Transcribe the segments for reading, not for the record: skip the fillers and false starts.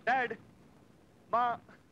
Dad, माँ,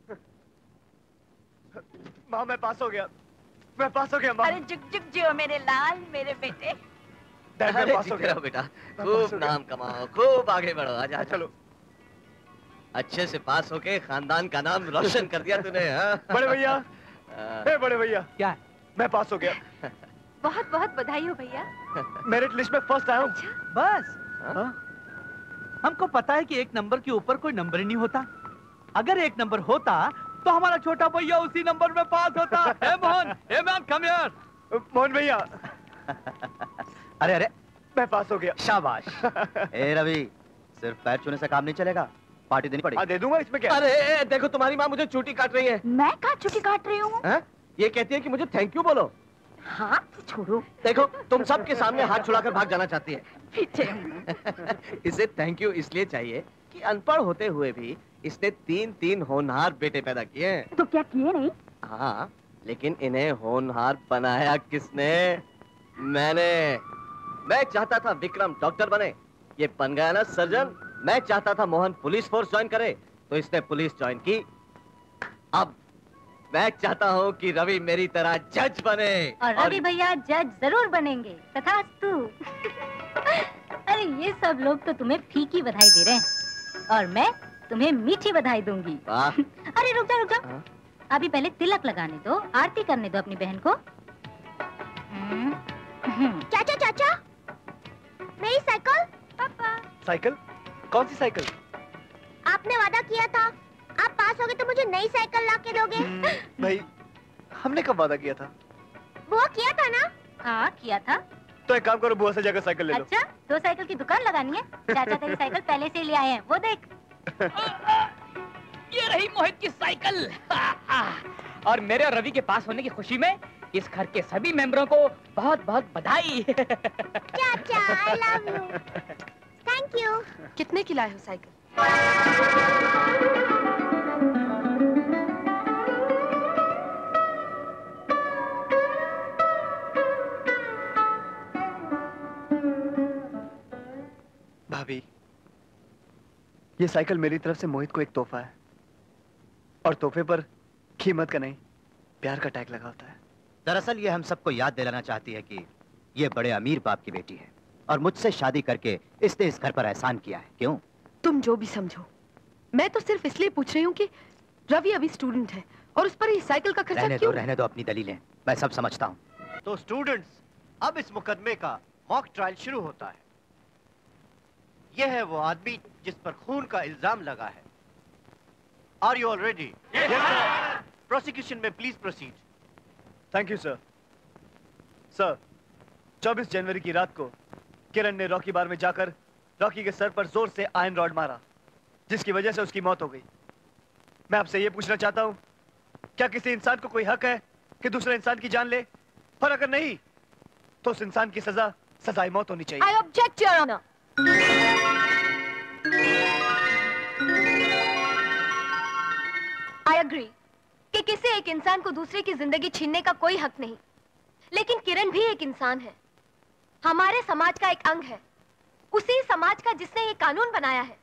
माँ मैं पास हो गया, मैं पास हो गया माँ। अरे जुग जुग जियो मेरे लाल, मेरे बेटे। डैड मैं पास हो गया बेटा, खूब नाम कमाओ, खूब आगे बढ़ो। आजा चलो। अच्छे से पास होके खानदान का नाम रोशन कर दिया तूने। बड़े भैया, बड़े भैया, क्या है? मैं पास हो गया। बहुत बहुत बधाई हो भैया। मेरिट लिस्ट में फर्स्ट आया हूँ। अच्छा? बस हमको पता है कि एक नंबर के ऊपर कोई नंबर ही नहीं होता। अगर एक नंबर होता तो हमारा छोटा भैया उसी नंबर में पास होता। Hey Mohan, hey man, come here. Mohan भैया। अरे अरे, मैं पास हो गया। शाबाश। ए रवि, सिर्फ पैर छूने से काम नहीं चलेगा, पार्टी देनी पड़ेगी। दे दूंगा, इसमें क्या? अरे देखो तुम्हारी माँ मुझे चूटी काट रही है। मैं कहाँ चुटी काट रही हूँ? ये कहती है कि मुझे थैंक यू बोलो। हाँ छोड़ो। देखो तुम सबके सामने हाथ छुड़ाकर भाग जाना चाहती है। पीछे। इसे थैंक यू इसलिए चाहिए कि अनपढ़ होते हुए भी इसने 3 होनहार बेटे पैदा किए हैं। तो क्या किए नहीं? हाँ, लेकिन इन्हें होनहार बनाया किसने? मैंने। मैं चाहता था विक्रम डॉक्टर बने, ये बन गया ना सर्जन। मैं चाहता था मोहन पुलिस फोर्स ज्वाइन करे, तो इसने पुलिस ज्वाइन की। अब मैं चाहता हूँ कि रवि मेरी तरह जज बने। और रवि भैया जज जरूर बनेंगे, तथास्तु। अरे ये सब लोग तो तुम्हें फीकी बधाई दे रहे हैं और मैं तुम्हें मीठी बधाई दूंगी। अरे रुक जा रुक जा, अभी पहले तिलक लगाने दो, आरती करने दो अपनी बहन को। चाचा चाचा, मेरी साइकिल। पापा। साइकिल? कौन सी साइकिल? आपने वादा किया था आप पास होगे तो मुझे नई साइकिल ला के दोगे। भाई हमने कब वादा किया था? वो किया था ना? हाँ किया था। तो एक काम करो, बुआ से जाकर साइकिल ले लो। अच्छा, 2 साइकिल की दुकान लगानी है? चाचा तेरी साइकिल पहले से ले आए हैं, वो देख। ये रही मोहित की साइकिल। और मेरे और रवि के पास होने की खुशी में इस घर के सभी मेंबरों को बहुत बहुत बधाई। चाचा I love you. Thank you. कितने की लाए हो साइकिल? भाभी, ये साइकिल मेरी तरफ से मोहित को एक तोहफा है, और तोहफे पर कीमत का नहीं प्यार का टैग लगा होता है। दरअसल ये हम सबको याद दिलाना चाहती है कि ये बड़े अमीर बाप की बेटी है और मुझसे शादी करके इसने इस घर पर एहसान किया है। क्यों? तुम जो भी समझो, मैं तो सिर्फ इसलिए पूछ रही हूँ कि रवि अभी स्टूडेंट है और उस पर ये साइकिल का खर्चा क्यों? रहने दो अपनी दलीलें, मैं सब समझता हूँ। तो स्टूडेंट्स, अब इस मुकदमे का मॉक ट्रायल शुरू होता है। यह है वो आदमी जिस पर खून का इल्जाम लगा है। Are you all ready? Prosecution में please proceed. Thank you sir. Sir, 24 जनवरी की रात को किरण ने रॉकी बार में जाकर रॉकी के सर पर जोर से आयरन रॉड मारा, जिसकी वजह से उसकी मौत हो गई। मैं आपसे यह पूछना चाहता हूं, क्या किसी इंसान को कोई हक है कि दूसरे इंसान की जान ले? और अगर नहीं, तो उस इंसान की सजा सजाए मौत होनी चाहिए। I object, Your Honor. I agree कि किसी एक इंसान को दूसरे की जिंदगी छीनने का कोई हक नहीं, लेकिन किरण भी एक इंसान है, हमारे समाज का एक अंग है, उसी समाज का जिसने ये कानून बनाया है।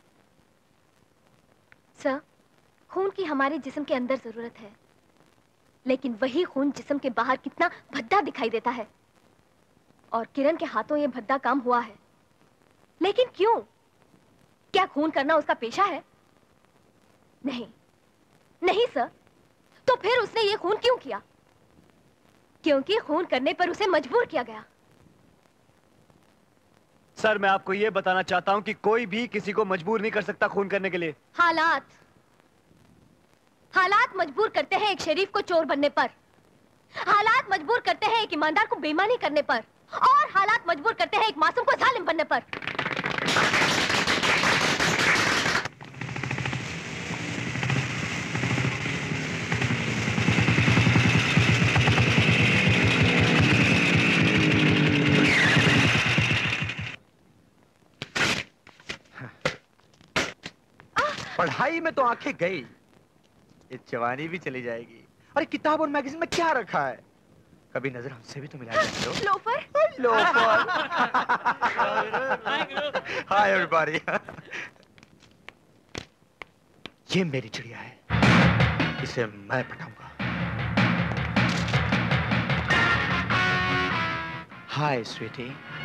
सर, खून की हमारे जिस्म के अंदर जरूरत है, लेकिन वही खून जिस्म के बाहर कितना भद्दा दिखाई देता है, और किरण के हाथों ये भद्दा काम हुआ है। लेकिन क्यों? क्या खून करना उसका पेशा है? नहीं, नहीं सर। तो फिर उसने ये खून क्यों किया? क्योंकि खून करने पर उसे मजबूर किया गया। सर, मैं आपको यह बताना चाहता हूं कि कोई भी किसी को मजबूर नहीं कर सकता खून करने के लिए। हालात मजबूर करते हैं एक शरीफ को चोर बनने पर, हालात मजबूर करते हैं एक ईमानदार को बेईमानी करने पर, और हालात मजबूर करते हैं एक मासूम को जालिम बनने पर। पढ़ाई में तो आंखें गई, ये जवानी भी चली जाएगी। अरे किताब और मैगजीन में क्या रखा है? कभी नजर हमसे भी तो मिला दो। लोफर। लोफर। Hi everybody. ये मेरी चिड़िया है, इसे मैं पटाऊंगा। हाय स्वीटी।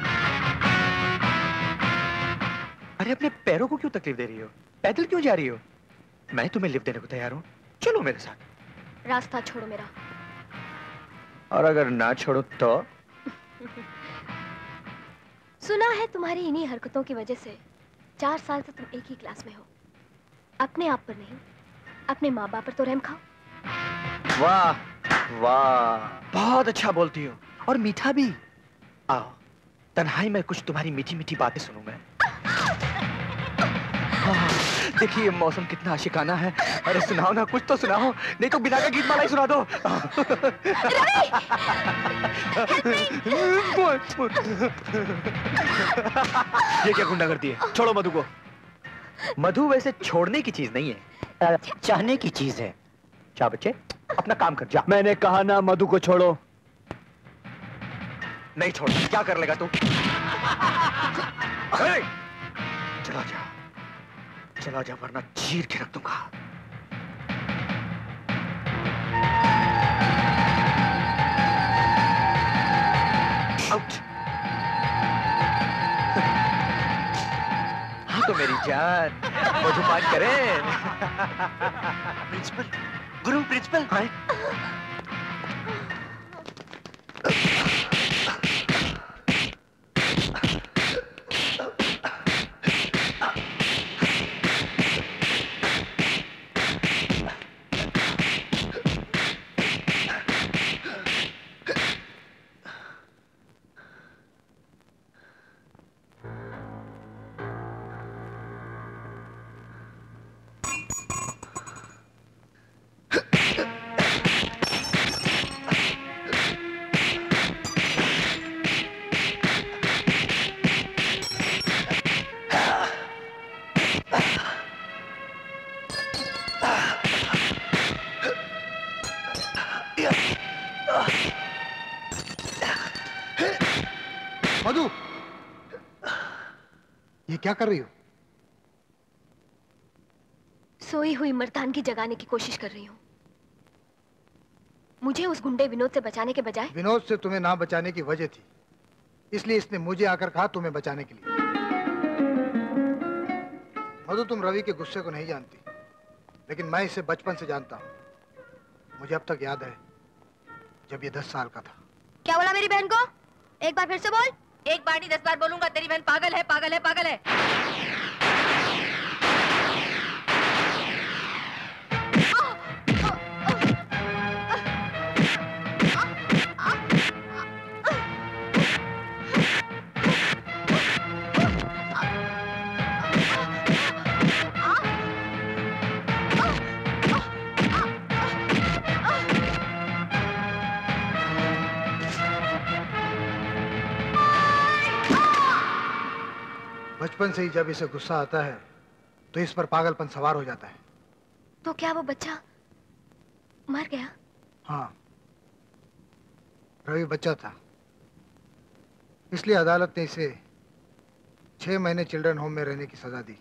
अरे अपने पैरों को क्यों तकलीफ दे रही हो? पैदल क्यों जा रही हो? मैं तुम्हें लिफ्ट देने को तैयार हूं, चलो मेरे साथ। रास्ता छोड़ो मेरा। और अगर ना छोड़ो तो? सुना है तुम्हारी इन्हीं हरकतों की वजह से 4 साल से तुम एक ही क्लास में हो। अपने आप पर नहीं, अपने माँ बाप पर तो रहम खाओ। वाह वाह, बहुत अच्छा बोलती हो, और मीठा भी। आओ तन्हाई में कुछ तुम्हारी मीठी मीठी बातें सुनूं मैं। देखिए मौसम कितना आशिकाना है। अरे सुनाओ ना, कुछ तो सुनाओ, नहीं तो बिना का गीत माला ही सुना दो। ये क्या गुंडागर्दी है? छोड़ो मधु को। मधु वैसे छोड़ने की चीज नहीं है, चाहने की चीज है। जा बच्चे अपना काम कर जा। मैंने कहा ना मधु को छोड़ो। नहीं छोड़ना, क्या कर लेगा तू? चला जा, चला जा वरना चीर के रख दूंगा। आउट। हाँ तो मेरी जान, मधुपान करें। प्रिंसिपल, गुरु प्रिंसिपल। हाय। मधु, ये क्या कर रही हो? सोई हुई मर्दानगी जगाने की कोशिश कर रही हूँ। मुझे उस गुंडे विनोद से बचाने के बजाय विनोद से तुम्हें ना बचाने की वजह थी, इसलिए इसने मुझे आकर कहा तुम्हें बचाने के लिए। मधु, तुम रवि के गुस्से को नहीं जानती, लेकिन मैं इसे बचपन से जानता हूँ। मुझे अब तक याद है जब ये 10 साल का था। क्या बोला मेरी बहन को? एक बार फिर से बोल। एक बार नहीं 10 बार बोलूंगा। तेरी बहन पागल है, पागल है, पागल है। बचपन से ही जब इसे गुस्सा आता है तो इस पर पागलपन सवार हो जाता है। तो क्या वो बच्चा मर गया? हाँ, रवि बच्चा था, इसलिए अदालत ने इसे 6 महीने चिल्ड्रन होम में रहने की सजा दी।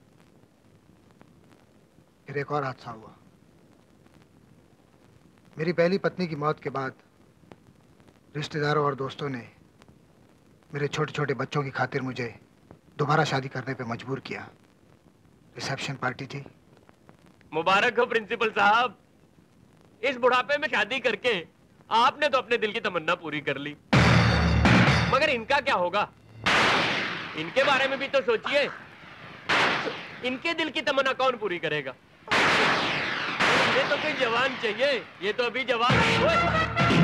फिर एक और हादसा हुआ। मेरी पहली पत्नी की मौत के बाद रिश्तेदारों और दोस्तों ने मेरे छोटे छोटे बच्चों की खातिर मुझे दोबारा शादी करने पे मजबूर किया। रिसेप्शन पार्टी थी। मुबारक हो प्रिंसिपल साहब, इस बुढ़ापे में शादी करके आपने तो अपने दिल की तमन्ना पूरी कर ली। मगर इनका क्या होगा? इनके बारे में भी तो सोचिए। इनके दिल की तमन्ना कौन पूरी करेगा? ये तो कोई जवान चाहिए, ये तो अभी जवान है।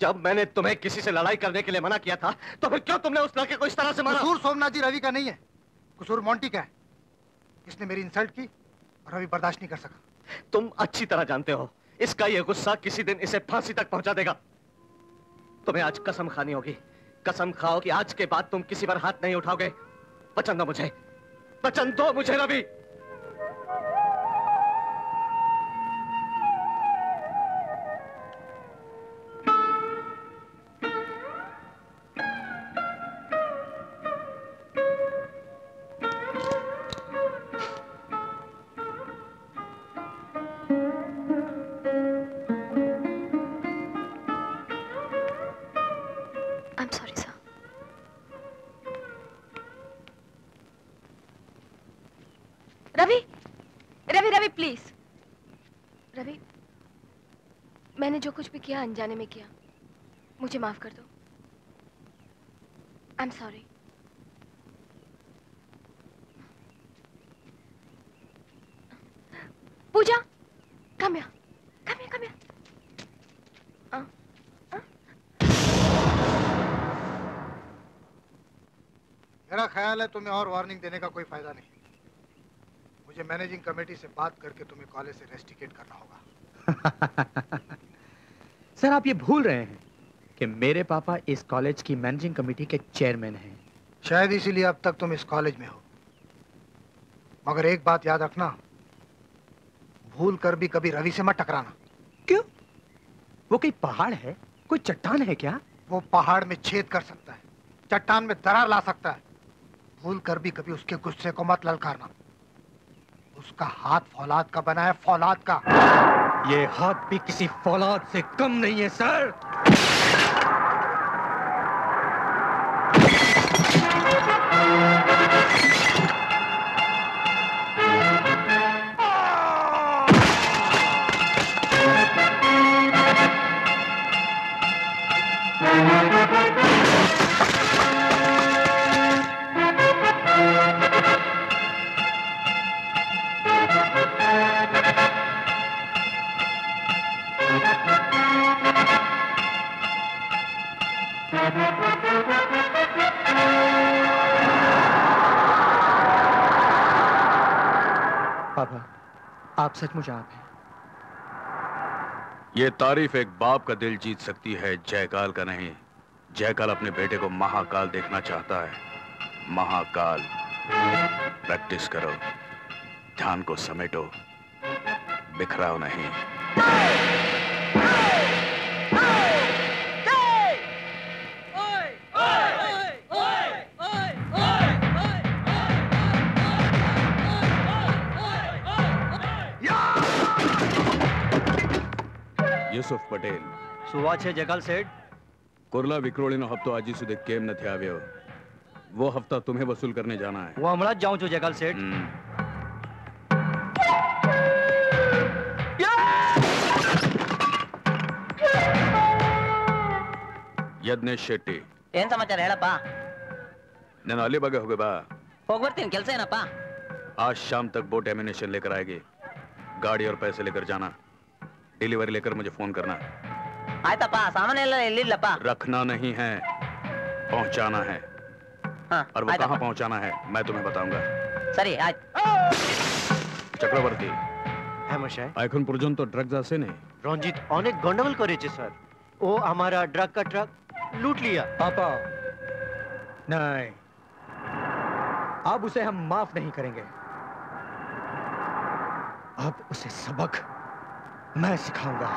जब मैंने तुम्हें किसी से लड़ाई करने के लिए मना किया था तो फिर क्यों तुमने उस लड़के को इस तरह से मारा? कसूर सोमनाथ जी रवि का नहीं है, कसूर मोंटी का है। इसने मेरी इंसल्ट की और रवि बर्दाश्त नहीं कर सका। तुम अच्छी तरह जानते हो इसका ये गुस्सा किसी दिन इसे फांसी तक पहुंचा देगा। तुम्हें आज कसम खानी होगी, कसम खाओ कि आज के बाद तुम किसी पर हाथ नहीं उठाओगे। वचन दो मुझे, वचन दो मुझे रवि। रवि, रवि, रवि प्लीज। रवि, मैंने जो कुछ भी किया अनजाने में किया, मुझे माफ कर दो। I am sorry. Pooja, come here, come here, come here. मेरा ख्याल है तुम्हें और वार्निंग देने का कोई फायदा नहीं। मुझे मैनेजिंग कमेटी से बात करके तुम्हें कॉलेज से रेस्टिकेट करना होगा। सर आप ये भूल रहे हैं कि मेरे पापा इस कॉलेज की मैनेजिंग कमेटी के चेयरमैन हैं। शायद इसीलिए अब तक तुम इस कॉलेज में हो। मगर एक बात याद रखना, भूल कर भी कभी रवि से मत टकराना। क्यों? वो कोई पहाड़ है, कोई चट्टान है क्या? वो पहाड़ में छेद कर सकता है, चट्टान में दरार ला सकता है। भूल कर भी कभी उसके गुस्से को मत ललकारना। उसका हाथ फौलाद का बना है, फौलाद का। ये हाथ भी किसी फौलाद से कम नहीं है सर। पापा, आप सचमुच आप हैं। ये तारीफ एक बाप का दिल जीत सकती है, जयकाल का नहीं। जयकाल अपने बेटे को महाकाल देखना चाहता है। महाकाल। प्रैक्टिस करो, ध्यान को समेटो, बिखराओ नहीं। યુસુફ પટેલ સુવા છે જગાલ સેठ कुरला विक्रोळीનો હપ્તો આજે સુધી કેમ નથી આવ્યો? वो हफ्ता तुम्हें वसूल करने जाना है। હું હમણાં જ જાઉં છું જગાલ સેठ। ಯಜ್ಞೇಶ್ ಶೆಟ್ಟಿ ಏನ್ ಸಮಾಚಾರ ಹೇಳಪ್ಪ? ನಾನು ಅಲಿಬಾಗ್ಗೆ ಹೋಗಿ ಬಾ। ಹೋಗ್ಬರ್ತೀನಿ, ಕೆಲಸ ಏನಪ್ಪ? आज शाम तक बोट एमिनेशन लेकर आएगी। गाड़ी और पैसे लेकर जाना। डिलीवरी लेकर मुझे फोन करना। ಆಯ್ತಪ್ಪ, ಸಾಮಾನೆಲ್ಲ ಎಲ್ಲಿಲ್ಲಪ್ಪ? रखना नहीं है, पहुंचाना है। और वो कहाँ पहुंचाना है मैं तुम्हें बताऊंगा। ಸರಿ ಆಯ್ತು। चक्रवर्ती হ্যাঁ মশাই। এখন পর্যন্ত ড্রাগস আসে নেই। রঞ্জিত অনেক গন্ডগোল করেছে স্যার। ও हमारा ड्रग का ट्रक लूट लिया। पापा नहीं, अब उसे हम माफ नहीं करेंगे। अब उसे सबक मैं सिखाऊंगा।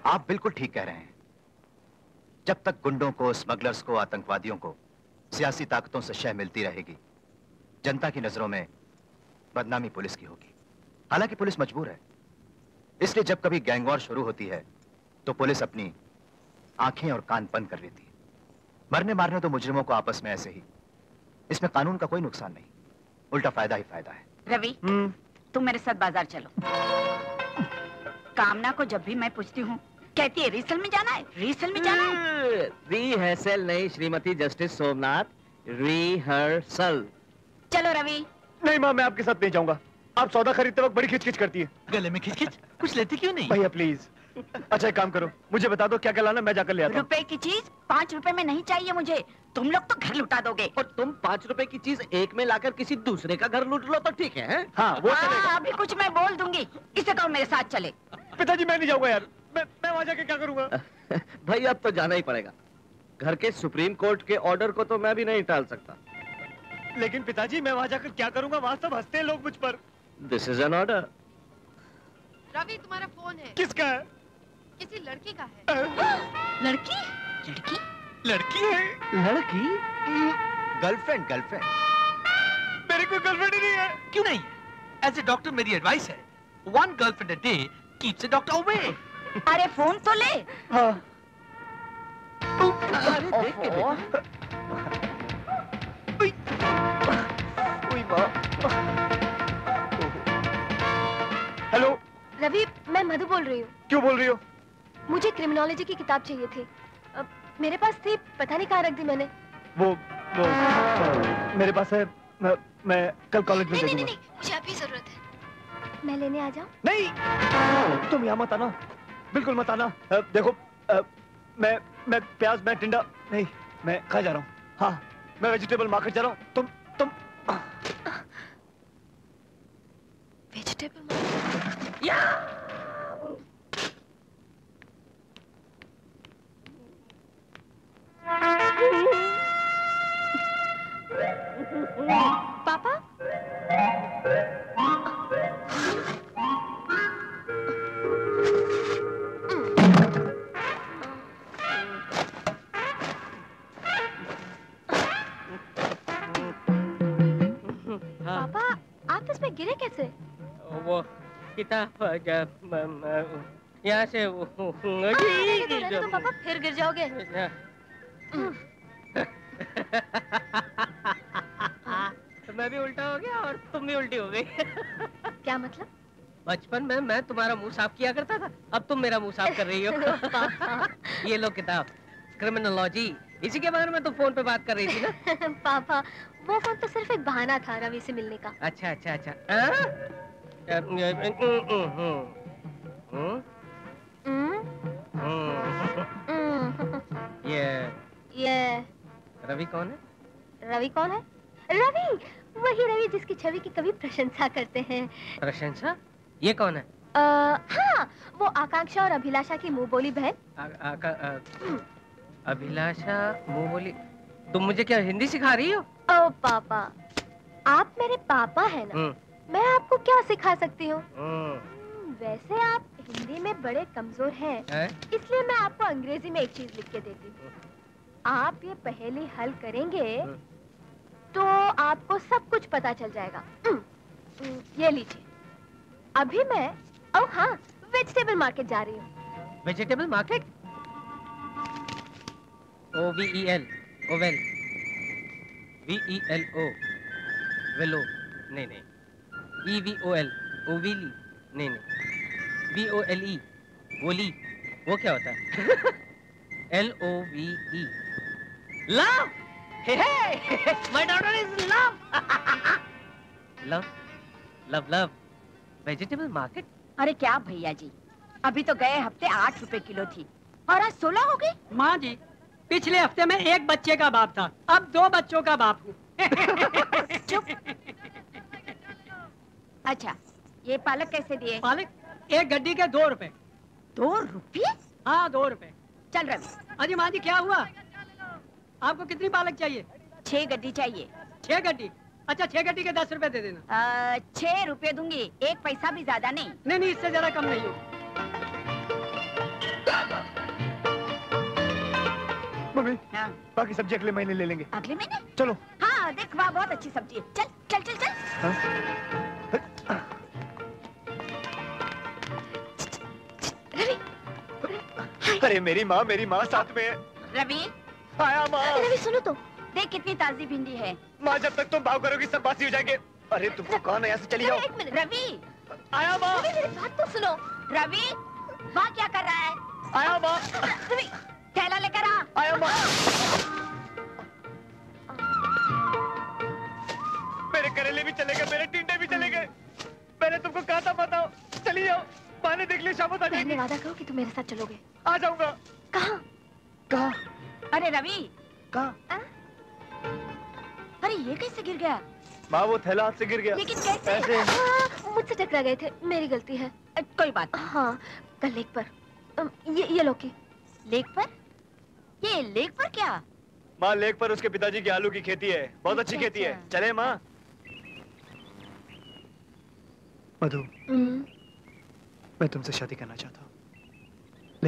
आप बिल्कुल ठीक कह रहे हैं। जब तक गुंडों को, स्मगलर्स को, आतंकवादियों को सियासी ताकतों से शह मिलती रहेगी, जनता की नजरों में बदनामी पुलिस की होगी। हालांकि पुलिस मजबूर है, इसलिए जब कभी गैंग वॉर शुरू होती है तो पुलिस अपनी आंखें और कान बंद कर लेती है। मरने मारने तो मुजरिमों को आपस में ऐसे ही, इसमें कानून का कोई नुकसान नहीं, उल्टा फायदा ही फायदा है। रवि, तुम मेरे साथ बाजार चलो। कामना को जब भी मैं पूछती हूँ कहती है रिहर्सल में जाना है, रिहर्सल में जाना है। रिहर्सल नहीं श्रीमती जस्टिस सोमनाथ, रिहर्सल। चलो रवि। नहीं माँ, मैं आपके साथ नहीं जाऊंगा। आप सौदा खरीदते वक्त बड़ी खिचखिच करती है। गले में खिचखिच? कुछ लेती क्यों नहीं? भैया प्लीज। अच्छा एक काम करो, मुझे बता दो क्या क्या लाना, मैं जाकर ले आता हूँ। रुपए की चीज 5 रुपए में नहीं चाहिए मुझे। तुम लोग तो घर लुटा दोगे। और तुम 5 रुपए की चीज एक में लाकर किसी दूसरे का घर लूट लो तो ठीक है? हाँ वो चलेगा। अभी कुछ मैं बोल दूंगी, इसे कहो मेरे साथ चले। पिताजी मैं नहीं जाऊंगा यार, मैं वहां जाके क्या करूंगा? भाई अब तो जाना ही पड़ेगा। घर के सुप्रीम कोर्ट के ऑर्डर को तो मैं भी नहीं टाल सकता। लेकिन पिताजी मैं वहां जाकर क्या करूंगा? वहां सब हंसते हैं लोग मुझ पर। This is an order. Ravi तुम्हारा फोन है। किसका है? किसी लड़की का है। लड़की? लड़की? लड़की है? लड़की? Girlfriend, girlfriend. मेरी कोई गर्लफ्रेंड ही नहीं है। क्यों नहीं? एज ए डॉक्टर मेरी एडवाइस है, 1 girlfriend a day keeps a doctor away. अरे फोन तो ले। हाँ। अरे देख के हेलो रवि, मैं मधु बोल रही हूँ। क्यों बोल रही हो? मुझे क्रिमिनोलॉजी की किताब चाहिए थी। मेरे पास थी, पता नहीं कहाँ रख दी मैंने। वो मेरे पास है, मैं कल कॉलेज में नहीं, देखूंगा। नहीं, मुझे अभी जरूरत है। मैं लेने आ जाऊं? नहीं, तुम यहाँ मत आना, बिल्कुल मत आना। देखो मैं प्याज, मैं टिंडा नहीं, मैं कहाँ जा रहा हूँ? हाँ, मैं वेजिटेबल मार्केट जा रहा हूँ। तुम वेजिटेबल मार्केट? पापा? पापा, आप इसमें गिरे कैसे? वो किताब यहाँ से रहने दो पापा, फिर गिर जाओगे। मैं भी उल्टा हो गया और तुम भी उल्टी हो गई। क्या मतलब? बचपन में मैं तुम्हारा मुंह साफ किया करता था, अब तुम मेरा मुंह साफ कर रही हो। ये लो किताब, क्रिमिनोलॉजी। इसी के बारे में तो फोन पे बात कर रही थी ना? पापा, वो फोन तो सिर्फ एक बहाना था रवि से मिलने का। अच्छा अच्छा अच्छा। ये रवि कौन है? रवि कौन है? रवि, वही रवि जिसकी छवि की कभी प्रशंसा करते हैं। प्रशंसा? ये कौन है? हाँ, वो आकांक्षा और अभिलाषा की मुंह बोली बहन। अभिलाषा मुंह बोली? तुम मुझे क्या हिंदी सिखा रही हो? ओ पापा, आप मेरे पापा हैं ना, मैं आपको क्या सिखा सकती हूँ? वैसे आप हिंदी में बड़े कमजोर हैं, इसलिए मैं आपको अंग्रेजी में एक चीज लिख के देती हूँ। आप ये पहेली हल करेंगे तो आपको सब कुछ पता चल जाएगा। ये लीजिए। अभी मैं हाँ, वेजिटेबल मार्केट जा रही हूँ। Vegetable market? OVEL, ovel. VELO, velo. नहीं। EVOL, ओविली। नहीं। VOLE, वोली। वो क्या होता है? LOVE, love. My daughter is love. Love. Vegetable market? अरे क्या भैया जी, अभी तो गए हफ्ते 8 रुपए किलो थी और आज 16 हो गई। माँ जी, पिछले हफ्ते में 1 बच्चे का बाप था, अब 2 बच्चों का बाप हूँ। चुप। अच्छा, ये पालक कैसे दिए? पालक 1 गड्डी के 2 रुपए। 2 रुपये? हाँ 2 रुपए। चल रवि। अजी माँ जी, क्या हुआ? आपको कितनी पालक चाहिए? 6 गड्डी चाहिए। 6 गड्डी? अच्छा, 6 गड्डी के 10 रुपए दे देना। 6 रुपए दूंगी, 1 पैसा भी ज्यादा नहीं। नहीं, इससे ज्यादा कम नहीं हो। मम्मी हाँ। बाकी सब्जी अगले महीने ले लेंगे। अगले महीने? चलो। हाँ देख वहाँ बहुत अच्छी सब्जी है। चल चल चल चल। हाँ? अरे मेरी माँ साथ में है। रवि आया माँ। रवि सुनो तो। देख कितनी ताजी भिंडी है। माँ जब तक तुम भाव करोगी सब बासी हो जाएंगे। अरे तुमको कौन है, यहाँ से चली जाओ। एक मिनट रवि। आया माँ। रवि मेरी बात तो सुनो। रवि माँ क्या कर रहा है? आया माँ। रवि थैला लेकर आ। आया माँ। मेरे करेले भी चले गए, मेरे टिंडे भी चले गए। मैंने तुमको कहा था बताओ, चली जाओ। माँ ने देख लिया शाम को आ जाएगी। वादा करो कि तुम मेरे साथ चलोगे। आ जाऊंगा। कहाँ? कहाँ? अरे रवि कहाँ? अरे ये कैसे गिर गया? माँ वो थैला हाथ से गिर गया। लेकिन कैसे? ऐसे। मुझसे टकरा गए थे, मेरी गलती है। कोई बात नहीं। हाँ कल लेक पर। ये लौकी। लेक पर? ये लेक पर क्या? माँ लेक पर उसके पिताजी की आलू की खेती है, बहुत अच्छी खेती है। चले माँ। मधु मैं तुमसे शादी करना चाहता हूँ,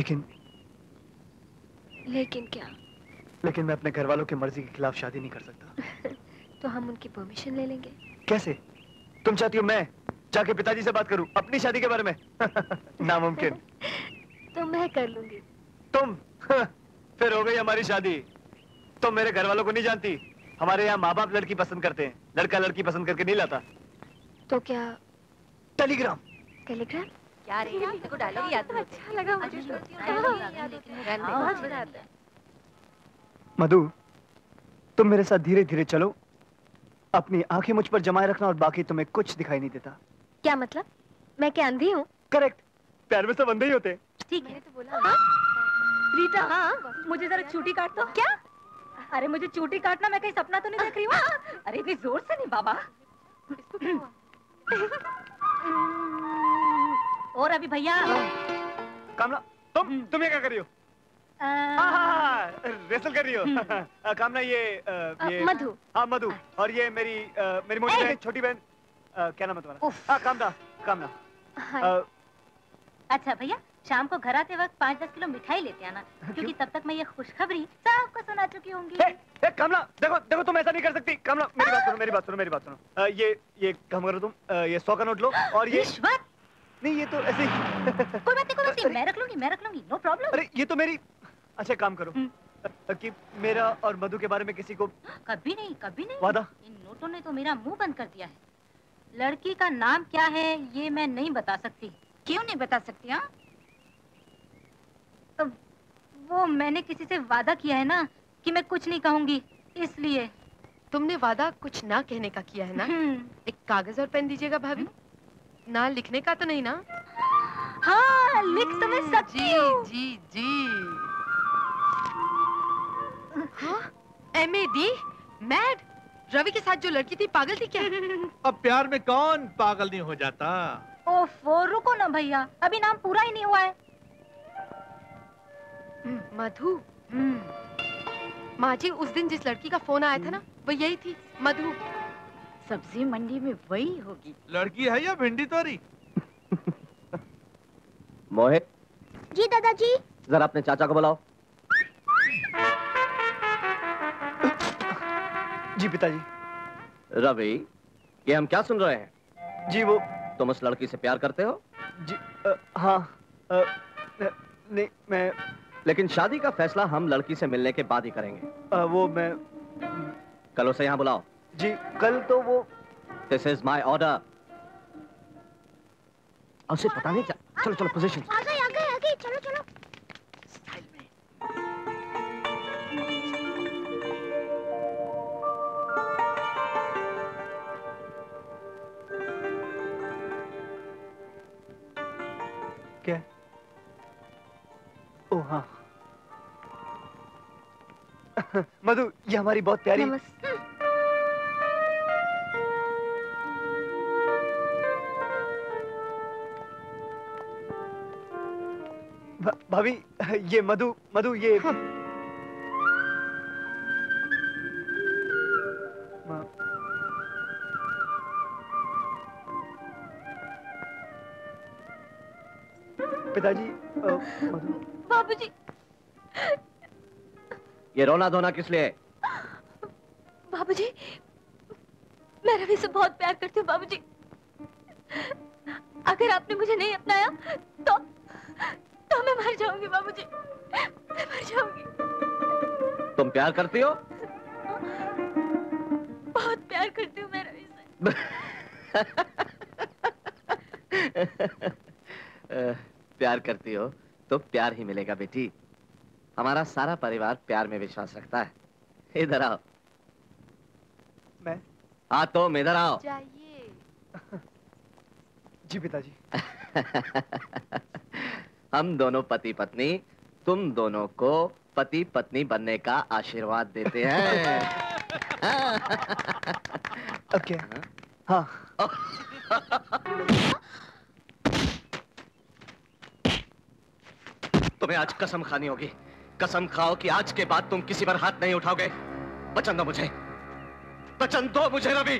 लेकिन क्या? लेकिन मैं अपने घर वालों की मर्जी के खिलाफ शादी नहीं कर सकता। तो हम उनकी परमिशन ले लेंगे। कैसे? तुम चाहती हो मैं जाके पिताजी से बात करूं अपनी शादी के बारे में? नामुमकिन। तो मैं कर लूंगी। तुम? फिर हो गई हमारी शादी। तुम मेरे घर वालों को नहीं जानती, हमारे यहाँ माँ बाप लड़की पसंद करते हैं, लड़का लड़की पसंद करके नहीं लाता। तो क्या? टेलीग्राम। टेलीग्राम? क्या रे को डायलॉग याद नहीं। अच्छा लगा मुझे। मधु तुम मेरे साथ धीरे धीरे चलो, अपनी आंखें मुझ पर जमाए रखना और बाकी तुम्हें कुछ दिखाई नहीं देता। क्या मतलब? मैं क्या अंधी हूँ? करेक्ट, प्यार में सब अंधे ही होते हैं। ठीक है तो बोला। रीटा हाँ मुझे जरा चूटी काट दो। क्या? अरे मुझे चूटी काटना, मैं कहीं सपना तो नहीं देख रही हूँ? अरे इतनी जोर से नहीं बाबा। और अभी भैया। कामना तुम ये क्या कर रही हो? रेसल कर रही हो? कामना ये मधु। हाँ मधु। और ये मेरी मोटी बहन, छोटी बहन, क्या नाम है तुम्हारा? हाँ कामना। कामना। अच्छा भैया शाम को घर आते वक्त 5-10 किलो मिठाई लेते आना, क्योंकि तब तक मैं ये खुशखबरी सबको सुना चुकी होंगी। कामना देखो तुम ऐसा नहीं कर सकती। कामना मेरी बात सुनो। ये काम करो तुम, ये 100 का नोट लो और ये रिश्वत? नहीं ये तो ऐसे ही। कोई बात नहीं मैं रख लूंगी नो प्रॉब्लम। अरे ये तो मेरी। अच्छा काम करो कि मेरा और मधु के बारे में किसी को कभी नहीं वादा। इन नोटों ने तो मेरा मुंह बंद कर दिया है। लड़की का नाम क्या है ये मैं नहीं बता सकती। क्यों नहीं बता सकती? हाँ वो मैंने किसी से वादा किया है ना कि मैं कुछ नहीं कहूंगी, इसलिए। तुमने वादा कुछ ना कहने का किया है ना? एक कागज और पेन दीजिएगा भाभी। ना लिखने का तो नहीं ना? हाँ लिख तो मैं सकती हूँ। जी। हाँ MAD मैड। रवि के साथ जो लड़की थी पागल थी क्या? अब प्यार में कौन पागल नहीं हो जाता? ओफो रुको ना भैया, अभी नाम पूरा ही नहीं हुआ है। मधु। माँ जी उस दिन जिस लड़की का फोन आया था ना वो यही थी, मधु। सब्जी मंडी में वही होगी। लड़की है या भिंडी तोरी? मोहित। जी दादाजी। जरा अपने चाचा को बुलाओ। जी पिताजी। रवि ये हम क्या सुन रहे हैं? जी वो तुम उस लड़की से प्यार करते हो? जी हाँ। नहीं मैं। लेकिन शादी का फैसला हम लड़की से मिलने के बाद ही करेंगे। वो मैं। कल उसे यहाँ बुलाओ। जी कल तो वो। This is my order. उसे पता नहीं चलो पोजीशन। आ गए चलो। क्या? ओ हाँ। मधु ये हमारी बहुत प्यारी। भाभी ये मधु ये हाँ। पिताजी मधु बाबूजी। ये रोना धोना किस लिए? बाबूजी, मैं रवि से बहुत प्यार करती हूँ बाबूजी। अगर आपने मुझे नहीं अपनाया तो मैं मर जाऊंगी बाबूजी, मैं मर जाऊंगी। तुम प्यार करती हो? बहुत प्यार करती हूँ मैं रवि से। प्यार करती हो तो प्यार ही मिलेगा बेटी। हमारा सारा परिवार प्यार में विश्वास रखता है। इधर आओ। मैं? हाँ तुम इधर आओ। चाहिए। जी पिताजी। हम दोनों पति पत्नी तुम दोनों को पति पत्नी बनने का आशीर्वाद देते हैं। ओके। हाँ। तुम्हें आज कसम खानी होगी। कसम खाओ कि आज के बाद तुम किसी पर हाथ नहीं उठाओगे। वचन दो मुझे, वचन दो मुझे रवि।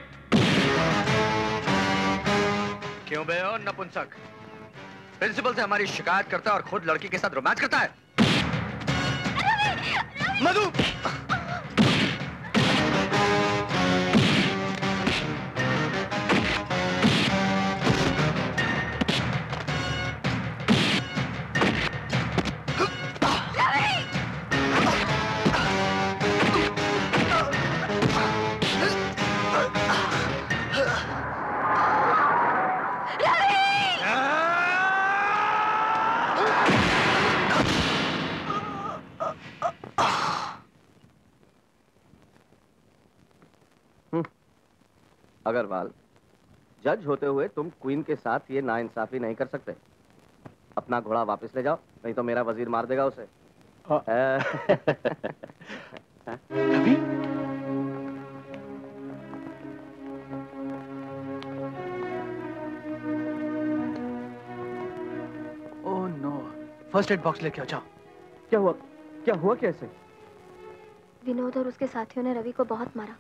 क्यों बे ओ नपुंसक? प्रिंसिपल से हमारी शिकायत करता है और खुद लड़की के साथ रोमांस करता है। मधु! अग्रवाल, जज होते हुए तुम क्वीन के साथ ये नाइंसाफी नहीं कर सकते। अपना घोड़ा वापस ले जाओ, नहीं तो मेरा वजीर मार देगा उसे। Ravi? Oh no, first aid box लेके आओ, जाओ। क्या हुआ? क्या हुआ कैसे? विनोद और उसके साथियों ने रवि को बहुत मारा,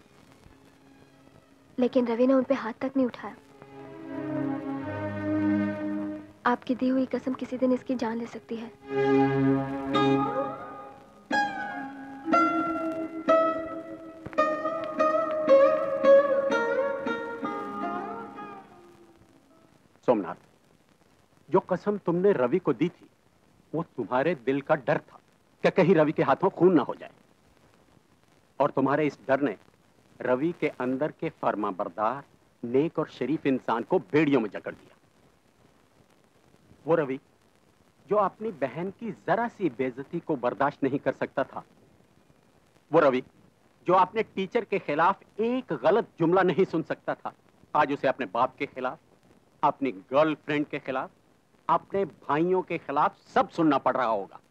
लेकिन रवि ने उन पे हाथ तक नहीं उठाया। आपकी दी हुई कसम किसी दिन इसकी जान ले सकती है। सोमनाथ, जो कसम तुमने रवि को दी थी, वो तुम्हारे दिल का डर था कि कहीं रवि के हाथों खून ना हो जाए। और तुम्हारे इस डर ने रवि के अंदर के फर्माबरदार, नेक और शरीफ इंसान को बेड़ियों में जकड़ दिया। वो रवि जो अपनी बहन की जरा सी बेइज्जती को बर्दाश्त नहीं कर सकता था, वो रवि जो अपने टीचर के खिलाफ एक गलत जुमला नहीं सुन सकता था, आज उसे अपने बाप के खिलाफ, अपनी गर्लफ्रेंड के खिलाफ, अपने भाइयों के खिलाफ सब सुनना पड़ रहा होगा।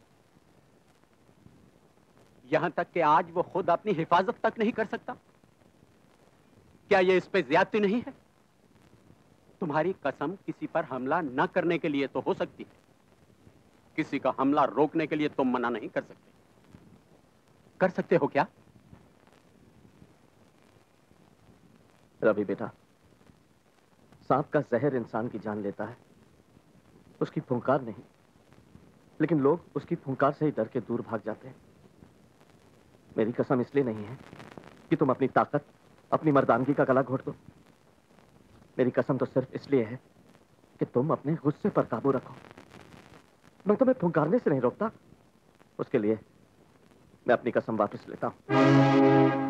यहां तक कि आज वो खुद अपनी हिफाजत तक नहीं कर सकता। क्या ये इस पे ज्यादती नहीं है? तुम्हारी कसम किसी पर हमला न करने के लिए तो हो सकती है, किसी का हमला रोकने के लिए तुम मना नहीं कर सकते। कर सकते हो क्या? रवि बेटा, सांप का जहर इंसान की जान लेता है, उसकी फुंकार नहीं। लेकिन लोग उसकी फुंकार से ही डर के दूर भाग जाते हैं। मेरी कसम इसलिए नहीं है कि तुम अपनी ताकत, अपनी मर्दानगी का गला घोट दो। मेरी कसम तो सिर्फ इसलिए है कि तुम अपने गुस्से पर काबू रखो। मैं तुम्हें फुंकारने से नहीं रोकता, उसके लिए मैं अपनी कसम वापस लेता हूं।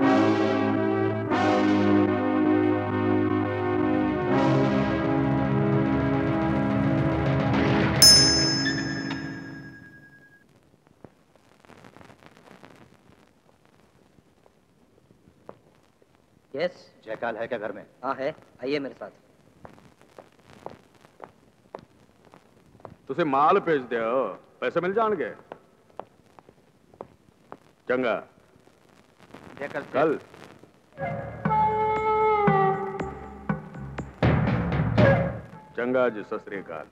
यस। जयकाल है क्या घर में? हाँ है, आइए मेरे साथ। तुझे माल भेज दे, पैसे मिल जाएंगे। चंगा कल चंगा जी, सत श्री अकाल।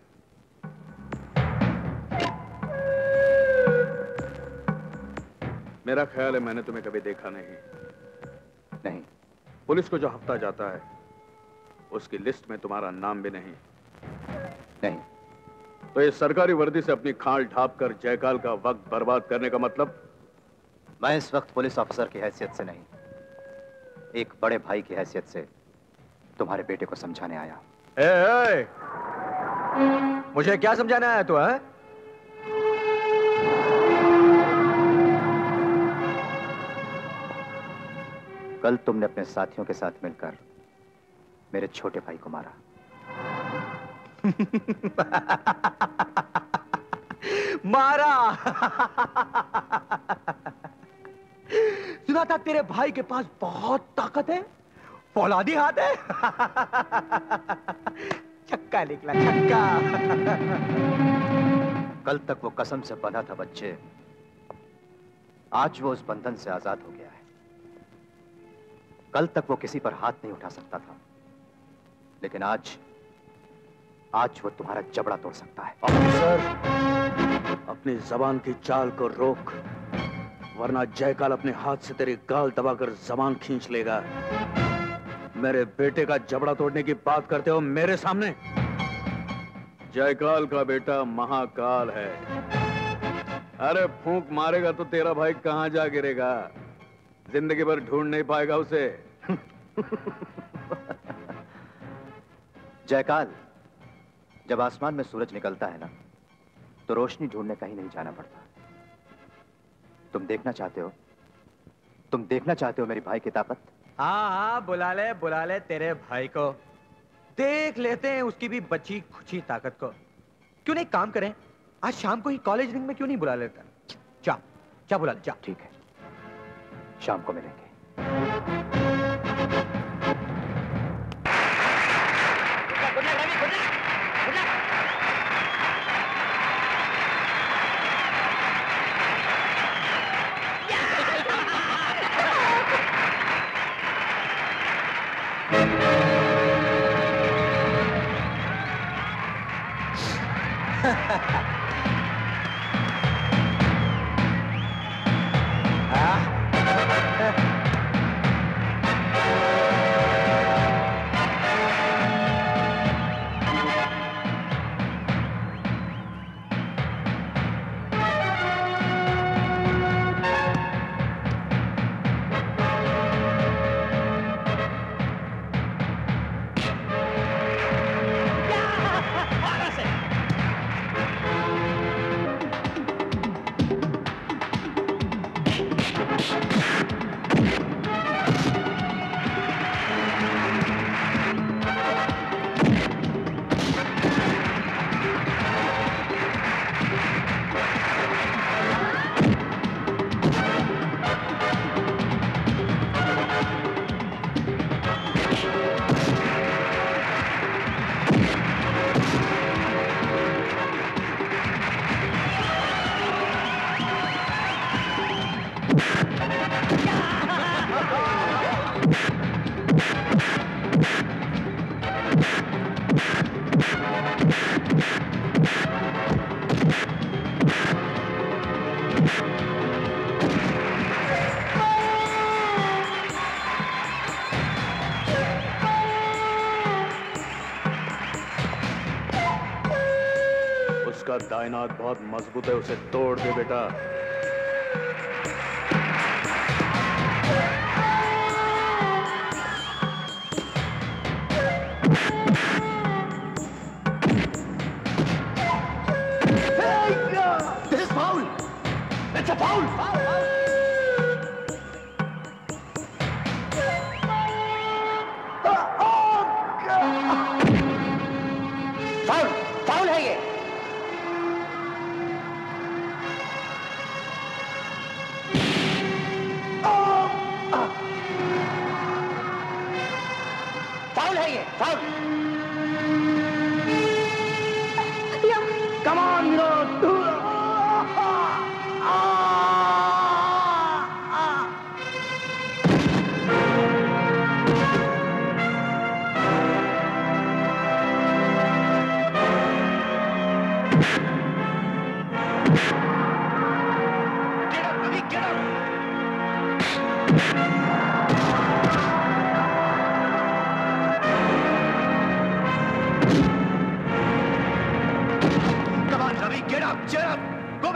मेरा ख्याल है मैंने तुम्हें कभी देखा नहीं। पुलिस को जो हफ्ता जाता है उसकी लिस्ट में तुम्हारा नाम भी नहीं। तो इस सरकारी वर्दी से अपनी खाल ढाप कर जयकाल का वक्त बर्बाद करने का मतलब? मैं इस वक्त पुलिस ऑफिसर की हैसियत से नहीं, एक बड़े भाई की हैसियत से तुम्हारे बेटे को समझाने आया। ए, मुझे क्या समझाना आया तू है? कल तुमने अपने साथियों के साथ मिलकर मेरे छोटे भाई को मारा। मारा। सुना था तेरे भाई के पास बहुत ताकत है, फौलादी हाथ है। छक्का निकला, छक्का। कल तक वो कसम से बंधा था बच्चे, आज वो उस बंधन से आजाद हो गया है। कल तक वो किसी पर हाथ नहीं उठा सकता था, लेकिन आज वो तुम्हारा जबड़ा तोड़ सकता है। ऑफिसर, अपनी जबान की चाल को रोक, वरना जयकाल अपने हाथ से तेरी गाल दबाकर जबान खींच लेगा। मेरे बेटे का जबड़ा तोड़ने की बात करते हो मेरे सामने? जयकाल का बेटा महाकाल है। अरे फूंक मारेगा तो तेरा भाई कहां जा गिरेगा, जिंदगी भर ढूंढ नहीं पाएगा उसे। जयकाल, जब आसमान में सूरज निकलता है ना, तो रोशनी ढूंढने कहीं नहीं जाना पड़ता। तुम देखना चाहते हो मेरे भाई की ताकत? हाँ हाँ, बुला ले तेरे भाई को, देख लेते हैं उसकी भी बची खुची ताकत को। क्यों नहीं काम करें, आज शाम को ही कॉलेज रिंग में क्यों नहीं बुला लेता? जा बुला ले, जा। ठीक है, शाम को मिलेंगे। उसका दायनात बहुत मजबूत है, उसे तोड़ दे बेटा। This is foul. It's a foul. Foul है ये। फाउल है ये, foul. Come on, Virat.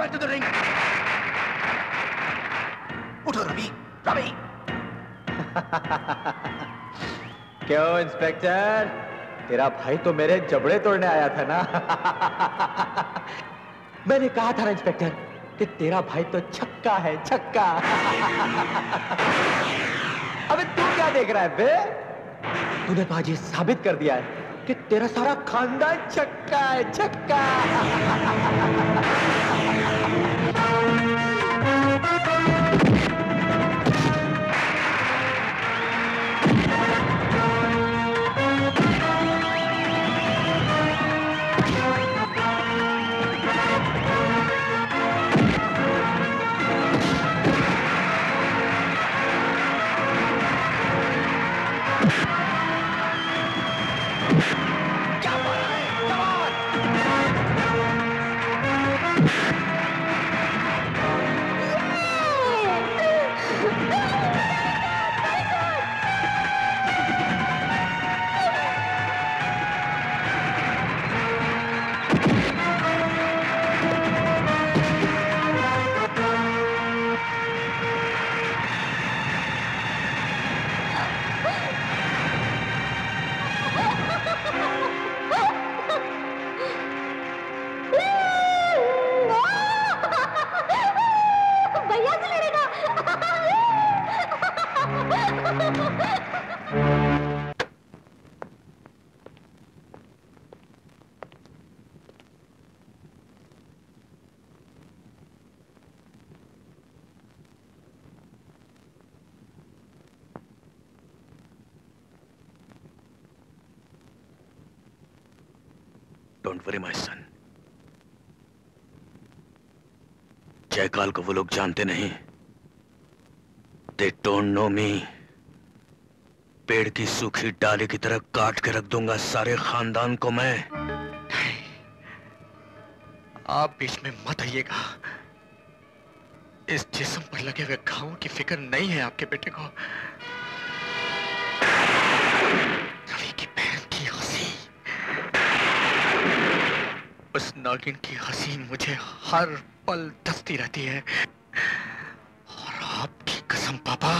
Back to the ring. उठो रवि, रवि। क्यों इंस्पेक्टर, तेरा भाई तो मेरे जबड़े तोड़ने आया था ना। मैंने कहा था ना इंस्पेक्टर कि तेरा भाई तो छक्का है, छक्का। अबे तू क्या देख रहा है बे? तूने तो आज ये साबित कर दिया है कि तेरा सारा खानदान छक्का है, छक्का। Don't worry, my son. जयकाल को वो लोग जानते नहीं। They don't know me. पेड़ की सूखी डाली की तरह काट के रख दूंगा सारे खानदान को मैं। आप बीच में मत आइएगा। इस जिस्म पर लगे हुए घावों की फिक्र नहीं है आपके बेटे को। रवि की बहन की हंसी, उस नागिन की हंसी मुझे हर पल डसती रहती है। और आपकी कसम पापा,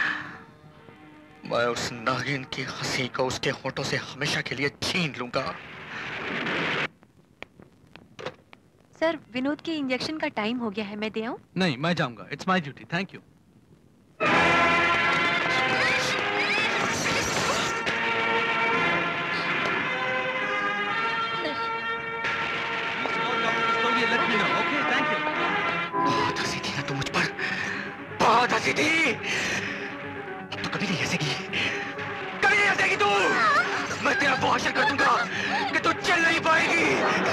मैं उस नागिन की हंसी को उसके होठों से हमेशा के लिए छीन लूंगा। सर, विनोद के इंजेक्शन का टाइम हो गया है, मैं दे आऊं? नहीं, मैं जाऊंगा। It's my duty. Thank you. बहुत हंसी थी ना तू मुझ पर, बहुत हंसी थी। अब तो कभी नहीं हंसेगी, कभी नहीं हंसेगी तू। मैं तेरा वो हासिल कर दूंगा कि तू चल नहीं पाएगी।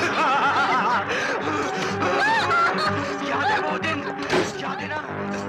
याद है वो दिन, याद है ना?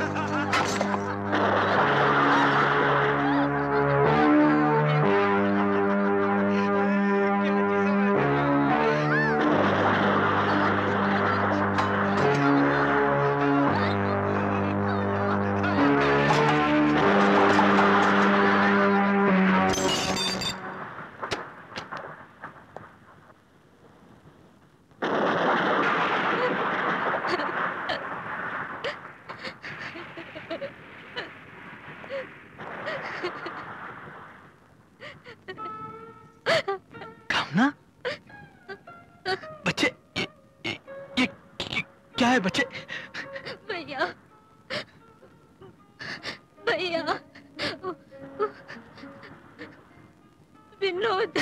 क्या है बच्चे? भैया, भैया, विनोद।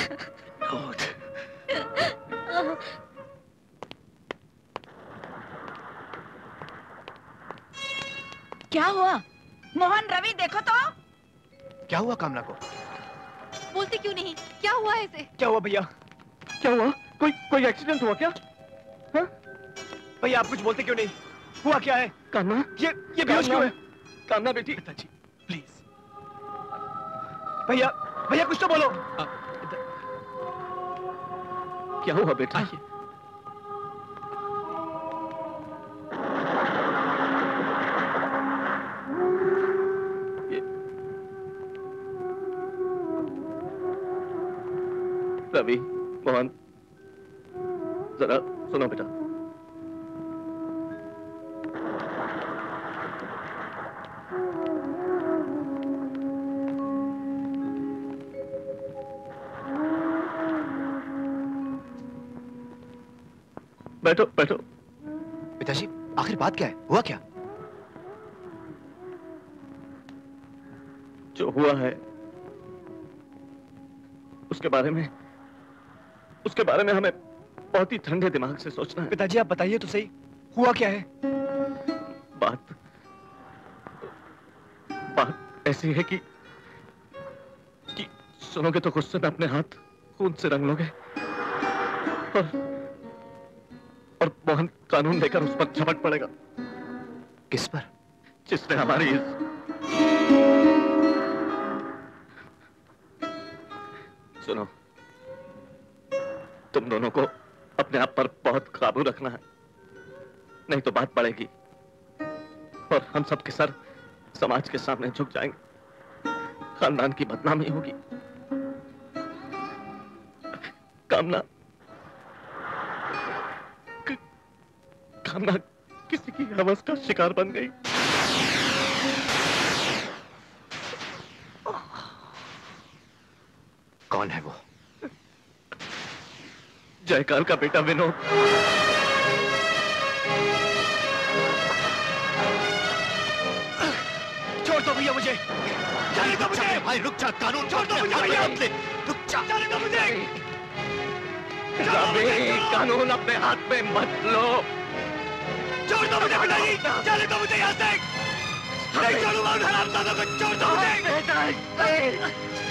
क्या हुआ? मोहन, रवि देखो तो। क्या हुआ कामना को? बोलते क्यों नहीं? क्या हुआ है इसे? क्या हुआ भैया? क्या हुआ? कोई एक्सीडेंट हुआ क्या? हाँ? भैया आप कुछ बोलते क्यों नहीं? हुआ क्या है? कामना? ये बेहोश क्यों है? कामना बेटी। पिताजी प्लीज। भैया, भैया कुछ तो बोलो। क्या हुआ बेटा? रवि, मोहन, जरा सुनो बेटा। बैठो बैठो। पिताजी आखिर बात क्या है, हुआ क्या? जो हुआ है उसके बारे में हमें बहुत ही ठंडे दिमाग से सोचना है। पिताजी आप बताइए तो सही, हुआ क्या है? बात ऐसी है कि सुनोगे तो गुस्से में अपने हाथ खून से रंग लोगे और मोहन कानून लेकर उस पर झपट पड़ेगा। किस पर? जिसने हमारी सुनो, तुम दोनों को अपने आप पर बहुत काबू रखना है, नहीं तो बात बढ़ेगी और हम सबके सर समाज के सामने झुक जाएंगे, खानदान की बदनामी होगी। कामना किसी की हवस का शिकार बन गई। कौन है वो? जयकाल का बेटा विनोद। छोड़ दो भैया मुझे, जाने दो मुझे। भाई रुक जा, कानून छोड़ दो मुझे भैया, रुक जा, जाने दो मुझे। कानून अपने हाथ में मत लो। छोड़ दो मुझे पिताजी, जाने दो मुझे यहाँ से। नहीं छोड़ूंगा उन हरामजादों को, छोड़ दो मुझे।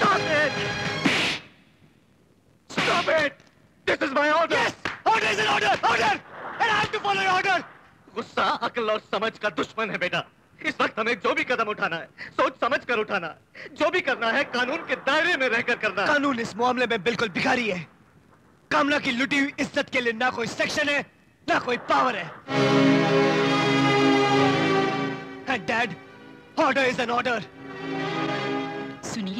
Stop it! This is my order. Yes, order is an order, order, and I have to follow your order. गुस्सा अक्ल और समझ का दुश्मन है बेटा। इस वक्त हमें जो भी कदम उठाना है सोच समझ कर उठाना है। जो भी करना है कानून के दायरे में रहकर करना है। कानून इस मामले में बिल्कुल भिखारी है। कामना की लुटी हुई इज्जत के लिए ना कोई सेक्शन है ना कोई पावर है। And Dad, order is an order. सुनिए,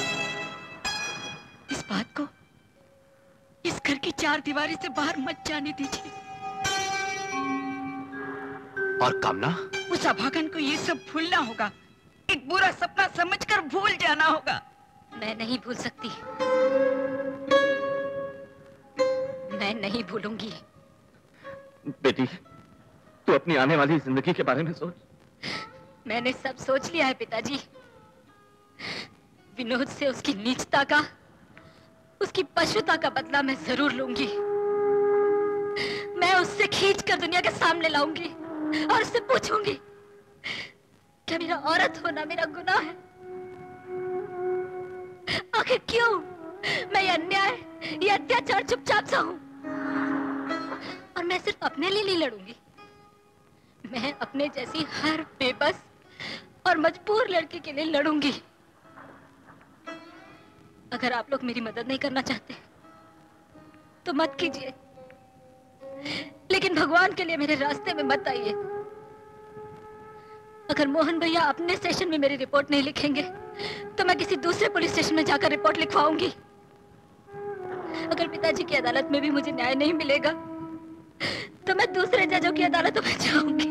इस बात को इस घर की चार दीवारी से बाहर मत जाने दीजिए। और कामना? उस अभागन को ये सब भूलना होगा, एक बुरा सपना समझकर भूल जाना होगा। मैं नहीं भूल सकती, मैं नहीं भूलूंगी। बेटी, तू अपनी आने वाली जिंदगी के बारे में सोच। मैंने सब सोच लिया है पिताजी। विनोद से उसकी नीचता का, उसकी पशुता का बदला मैं जरूर लूंगी। मैं उससे खींचकर दुनिया के सामने लाऊंगी और उससे पूछूंगी क्या मेरा औरत होना मेरा गुनाह है? आखिर क्यों मैं ये अन्याय, ये अत्याचार चुपचाप सहूं? और मैं सिर्फ अपने लिए नहीं लड़ूंगी, मैं अपने जैसी हर बेबस और मजबूर लड़की के लिए लड़ूंगी। अगर आप लोग मेरी मदद नहीं करना चाहते तो मत कीजिए, लेकिन भगवान के लिए मेरे रास्ते में मत आइए। अगर मोहन भैया अपने स्टेशन में मेरी रिपोर्ट नहीं लिखेंगे तो मैं किसी दूसरे पुलिस स्टेशन में जाकर रिपोर्ट लिखवाऊंगी। अगर पिताजी की अदालत में भी मुझे न्याय नहीं मिलेगा तो मैं दूसरे जजों की अदालतों में जाऊंगी।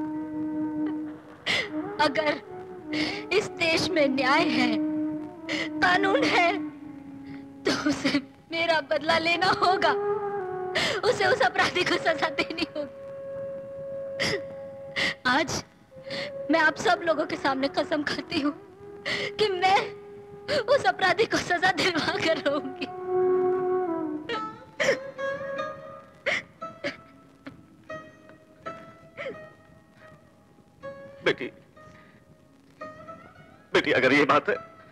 अगर इस देश में न्याय है, कानून है, तो उसे मेरा बदला लेना होगा, उसे उस अपराधी को सजा देनी होगी। आज मैं आप सब लोगों के सामने कसम खाती हूँ कि मैं उस अपराधी को सजा दिलवा कर रहूंगी। बेटी, बेटी अगर ये बात है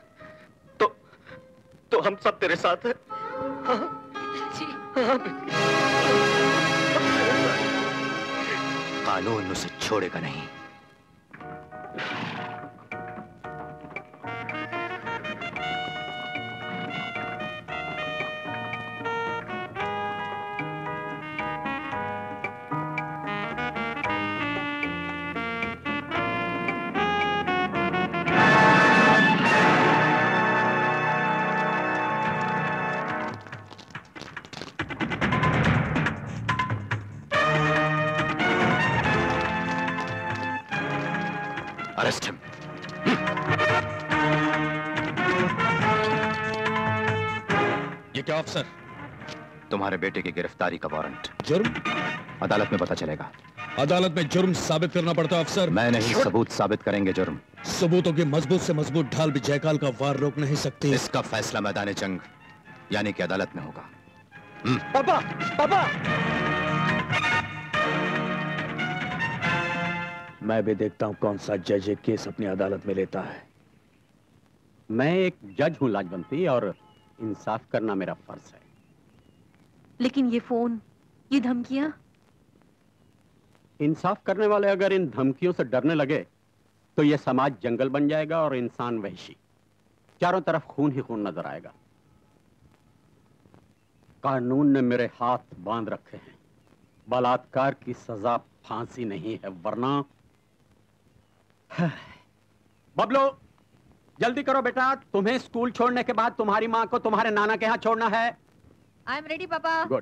तो हम सब तेरे साथ हैं। हाँ? हाँ बेटी। कानून उसे छोड़ेगा नहीं। Arrest him. ये क्या अफसर? तुम्हारे बेटे की गिरफ्तारी का वारंट। जुर्म? अदालत में पता चलेगा। अदालत में जुर्म साबित करना पड़ता अफसर। मैं नहीं, सबूत साबित करेंगे जुर्म। सबूतों की मजबूत से मजबूत ढाल भी जयकाल का वार रोक नहीं सकती। इसका फैसला मैदान जंग यानी कि अदालत में होगा। पापा, पापा! मैं भी देखता हूं कौन सा जज एक केस अपनी अदालत में लेता है। मैं एक जज हूं लाजवंती, और इंसाफ करना मेरा फर्ज है। लेकिन ये फोन, ये धमकियां। इंसाफ करने वाले अगर इन धमकियों से डरने लगे तो यह समाज जंगल बन जाएगा और इंसान वहशी। चारों तरफ खून ही खून नजर आएगा। कानून ने मेरे हाथ बांध रखे हैं। बलात्कार की सजा फांसी नहीं है, वरना बबलू जल्दी करो बेटा, तुम्हें स्कूल छोड़ने के बाद तुम्हारी माँ को तुम्हारे नाना के यहाँ छोड़ना है। आई एम रेडी पापा। गुड।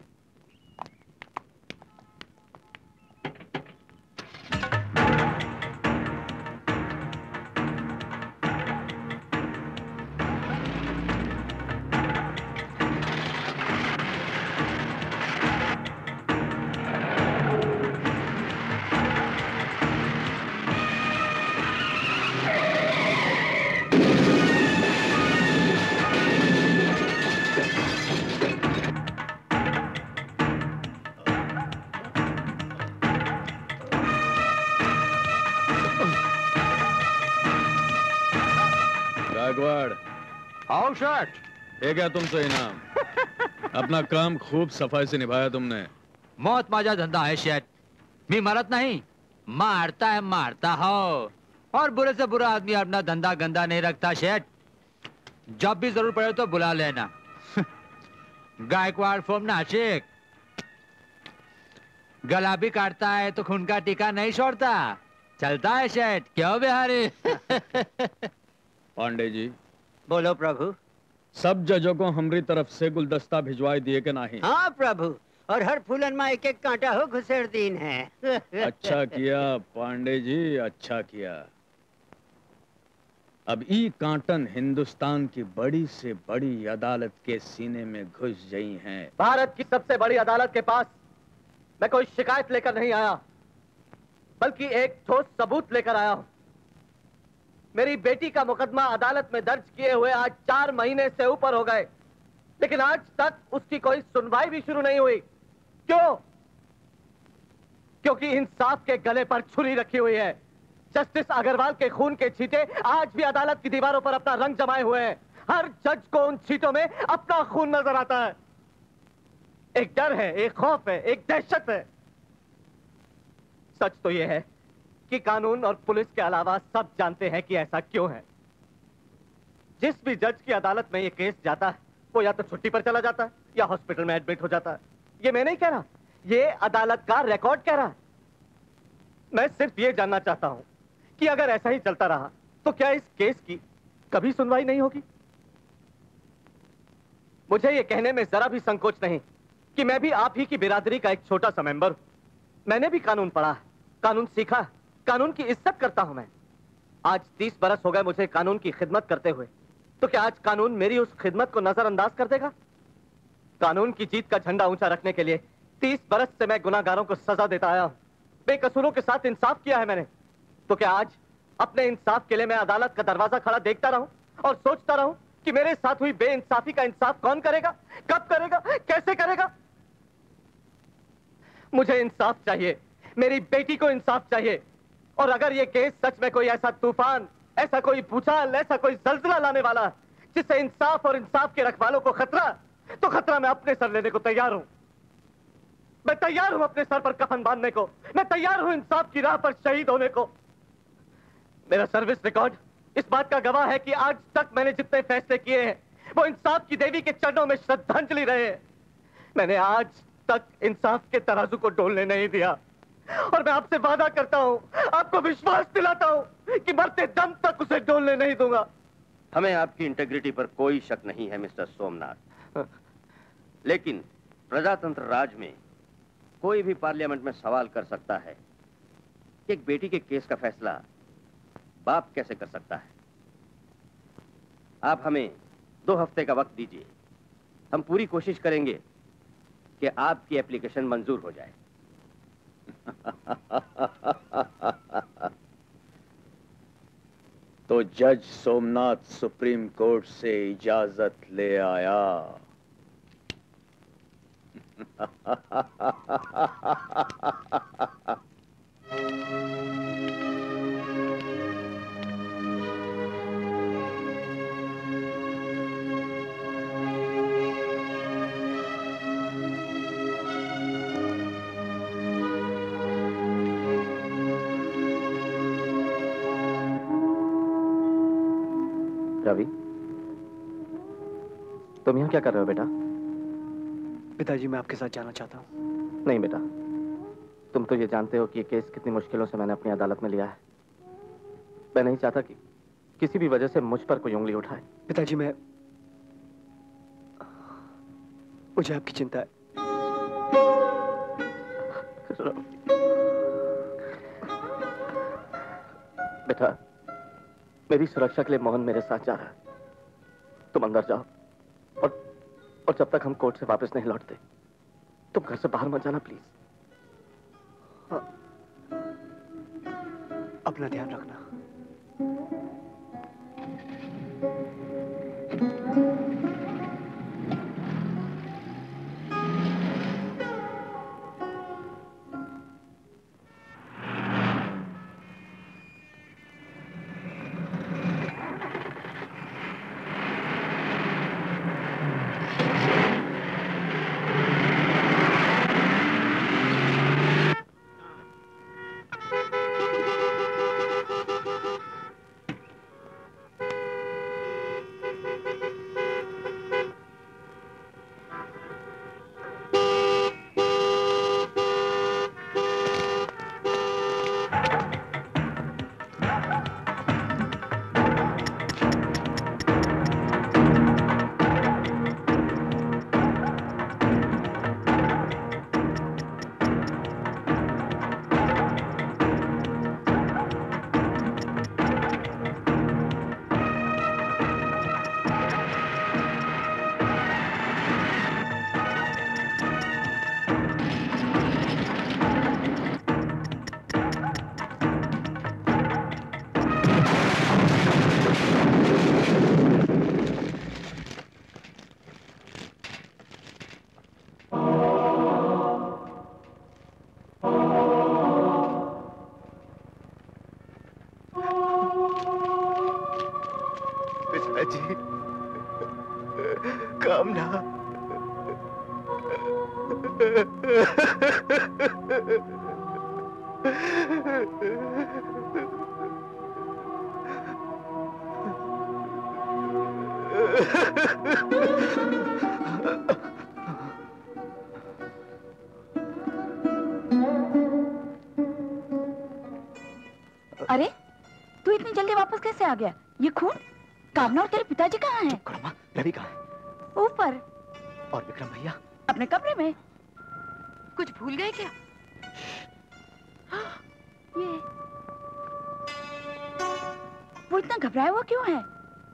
आओ शर्ट, ये क्या तुमसे इनाम? अपना काम खूब सफाई से निभाया तुमने। मौत माजा धंधा है शेठ। मी मरत नहीं, मारता है, मारता हो। और बुरे से बुरा आदमी अपना धंधा गंदा नहीं रखता शेठ। जब भी जरूर पड़े तो बुला लेना। गायकवाड़ फ्रॉम नासिक। गला भी काटता है तो खून का टीका नहीं छोड़ता। चलता है शेठ, क्यों बिहारी? पांडे जी, बोलो प्रभु। सब जजों को हमारी तरफ से गुलदस्ता भिजवाई दिए कि नहीं? हाँ प्रभु, और हर फूलन में एक एक कांटा हो घुसेड़ दीन है। अच्छा किया पांडे जी, अच्छा किया। अब ई कांटन हिंदुस्तान की बड़ी से बड़ी अदालत के सीने में घुस गई हैं। भारत की सबसे बड़ी अदालत के पास मैं कोई शिकायत लेकर नहीं आया, बल्कि एक ठोस सबूत लेकर आया हूं। मेरी बेटी का मुकदमा अदालत में दर्ज किए हुए आज 4 महीने से ऊपर हो गए, लेकिन आज तक उसकी कोई सुनवाई भी शुरू नहीं हुई। क्यों? क्योंकि इंसाफ के गले पर छुरी रखी हुई है। जस्टिस अग्रवाल के खून के छींटे आज भी अदालत की दीवारों पर अपना रंग जमाए हुए हैं। हर जज को उन छींटों में अपना खून नजर आता है। एक डर है, एक खौफ है, एक दहशत है। सच तो यह है कि कानून और पुलिस के अलावा सब जानते हैं कि ऐसा क्यों है। जिस भी जज की अदालत में यह केस जाता है, वो या तो छुट्टी पर चला जाता है या हॉस्पिटल में एडमिट हो जाता है। ये मैं नहीं कह रहा, ये अदालत का रिकॉर्ड कह रहा है। मैं सिर्फ ये जानना चाहता हूं कि अगर ऐसा ही चलता रहा तो क्या इस केस की कभी सुनवाई नहीं होगी? मुझे ये कहने में जरा भी संकोच नहीं कि मैं भी आप ही की बिरादरी का एक छोटा सा मेंबर हूं। मैंने भी कानून पढ़ा है, कानून सीखा है, कानून की इज्जत करता हूं मैं। आज 30 बरस हो गए मुझे कानून की खिदमत करते हुए, तो क्या आज कानून मेरी उस खिदमत को नजरअंदाज कर देगा? कानून की जीत का झंडा ऊंचा रखने के लिए 30 बरस से मैं गुनाहगारों को सजा देता आया हूं। बेकसूरों के साथ इंसाफ किया है मैंने। तो क्या आज अपने इंसाफ के लिए मैं अदालत का दरवाजा खड़ा देखता रहूं और सोचता रहूं कि मेरे साथ हुई बेइंसाफी का इंसाफ कौन करेगा, कब करेगा, कैसे करेगा? मुझे इंसाफ चाहिए, मेरी बेटी को इंसाफ चाहिए। और अगर ये केस सच में कोई ऐसा तूफान, ऐसा कोई भूचाल, ऐसा कोई जल्जला लाने वाला है जिससे इंसाफ और इंसाफ के रखवालों को खतरा, तो खतरा मैं अपने सर लेने को तैयार हूं। मैं तैयार हूं अपने सर पर कफन बांधने को। मैं तैयार हूं इंसाफ की राह पर शहीद होने को। मेरा सर्विस रिकॉर्ड इस बात का गवाह है कि आज तक मैंने जितने फैसले किए हैं वो इंसाफ की देवी के चरणों में श्रद्धांजलि रहे हैं। मैंने आज तक इंसाफ के तराजू को डोलने नहीं दिया। और मैं आपसे वादा करता हूं, आपको विश्वास दिलाता हूं कि मरते दम तक उसे डोलने नहीं दूंगा। हमें आपकी इंटेग्रिटी पर कोई शक नहीं है मिस्टर सोमनाथ, लेकिन प्रजातंत्र राज में कोई भी पार्लियामेंट में सवाल कर सकता है कि एक बेटी के केस का फैसला बाप कैसे कर सकता है। आप हमें 2 हफ्ते का वक्त दीजिए। हम पूरी कोशिश करेंगे कि आपकी एप्लीकेशन मंजूर हो जाए। तो जज सोमनाथ सुप्रीम कोर्ट से इजाजत ले आया। रवि, तुम यहाँ क्या कर रहे हो बेटा? पिताजी, मैं आपके साथ जाना चाहता हूँ। नहीं बेटा, तुम तो ये जानते हो कि ये केस कितनी मुश्किलों से मैंने अपनी अदालत में लिया है। मैं नहीं चाहता कि किसी भी वजह से मुझ पर कोई उंगली उठाए। पिताजी, मुझे आपकी चिंता है। बेटा, मेरी सुरक्षा के लिए मोहन मेरे साथ जा रहा है। तुम अंदर जाओ और जब तक हम कोर्ट से वापस नहीं लौटते तुम घर से बाहर मत जाना प्लीज। हाँ। अपना ध्यान रखना। पिताजी, कामना। अरे, तू इतनी जल्दी वापस कैसे आ गया? ये खून? कामना और तेरे पिताजी कहाँ हैं? रवि कहाँ है? ऊपर। और विक्रम भैया? अपने कमरे में। कुछ भूल गए क्या? ये वो इतना घबराया हुआ क्यों है?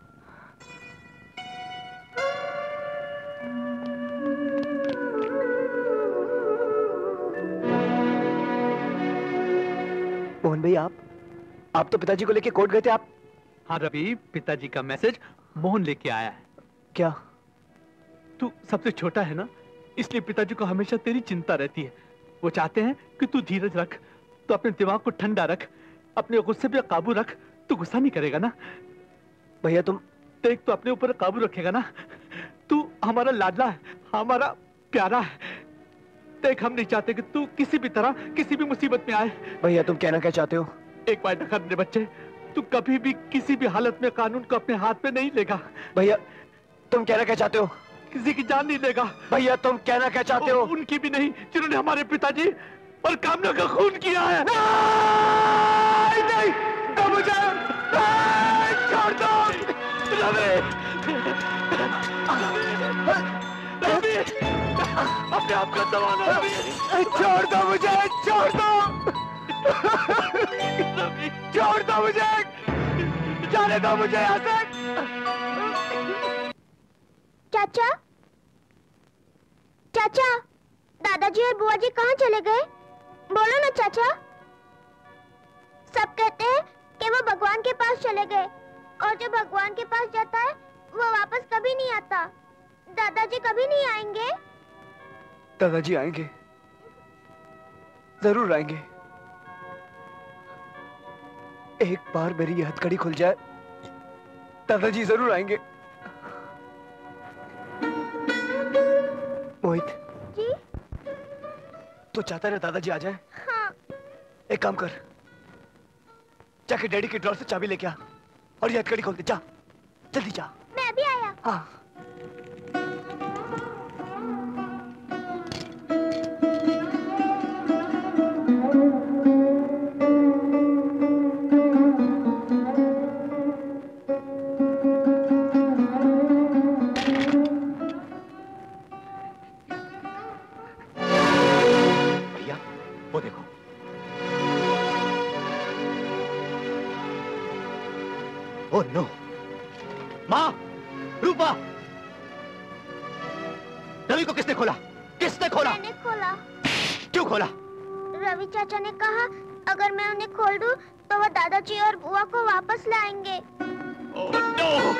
मोहन भाई, आप तो पिताजी को लेके कोर्ट गए थे। आप? हाँ रवि, पिताजी का मैसेज मोहन लेके आया है। क्या? तू सबसे छोटा है ना, इसलिए पिताजी को हमेशा तेरी चिंता रहती है। वो चाहते हैं कि तू धीरज रख, तो अपने दिमाग को ठंडा रख, अपने गुस्से पे काबू रख। तू गुस्सा नहीं करेगा ना? भैया तुम देख, तो अपने ऊपर काबू रखेगा ना? तू हमारा लाडला है, हमारा प्यारा है। देख, हम नहीं चाहते कि तू किसी भी तरह किसी भी मुसीबत में आए। भैया तुम कहना क्या चाहते हो? एक बात रखा मेरे बच्चे, तू कभी भी किसी भी हालत में कानून को अपने हाथ में नहीं लेगा। भैया तुम कहना क्या चाहते हो? किसी की जान नहीं लेगा। भैया तुम कहना क्या चाहते हो? उनकी भी नहीं, जिन्होंने हमारे पिताजी और कामना का खून किया है। नहीं, तो मुझे छोड़ दो। रवि, अपने आप का दबाना। छोड़ दो मुझे, छोड़ दो। छोड़ दो मुझे, जाने दो मुझे यहाँ से। चाचा, चाचा, दादाजी और बुआ जी कहाँ चले गए? बोलो ना चाचा। सब कहते हैं कि वो भगवान के पास चले गए, और जो भगवान के पास जाता है वो वापस कभी नहीं आता। दादाजी कभी नहीं आएंगे? दादाजी आएंगे, जरूर आएंगे। एक बार मेरी ये हथकड़ी खुल जाए, दादाजी जरूर आएंगे। मोहित जी? तू चाहता है ना दादाजी आ जाए? हाँ। एक काम कर, जाके डैडी के ड्रॉर से चाबी लेके आ और ये हथकड़ी खोल दे। जा, जल्दी जा। मैं अभी आया। हाँ। वो देखो। Oh no! माँ! रूपा! रवि को किसने खोला? किसने खोला? मैंने खोला। क्यों खोला? रवि चाचा ने कहा अगर मैं उन्हें खोल दूं तो वो दादाजी और बुआ को वापस लाएंगे। Oh no!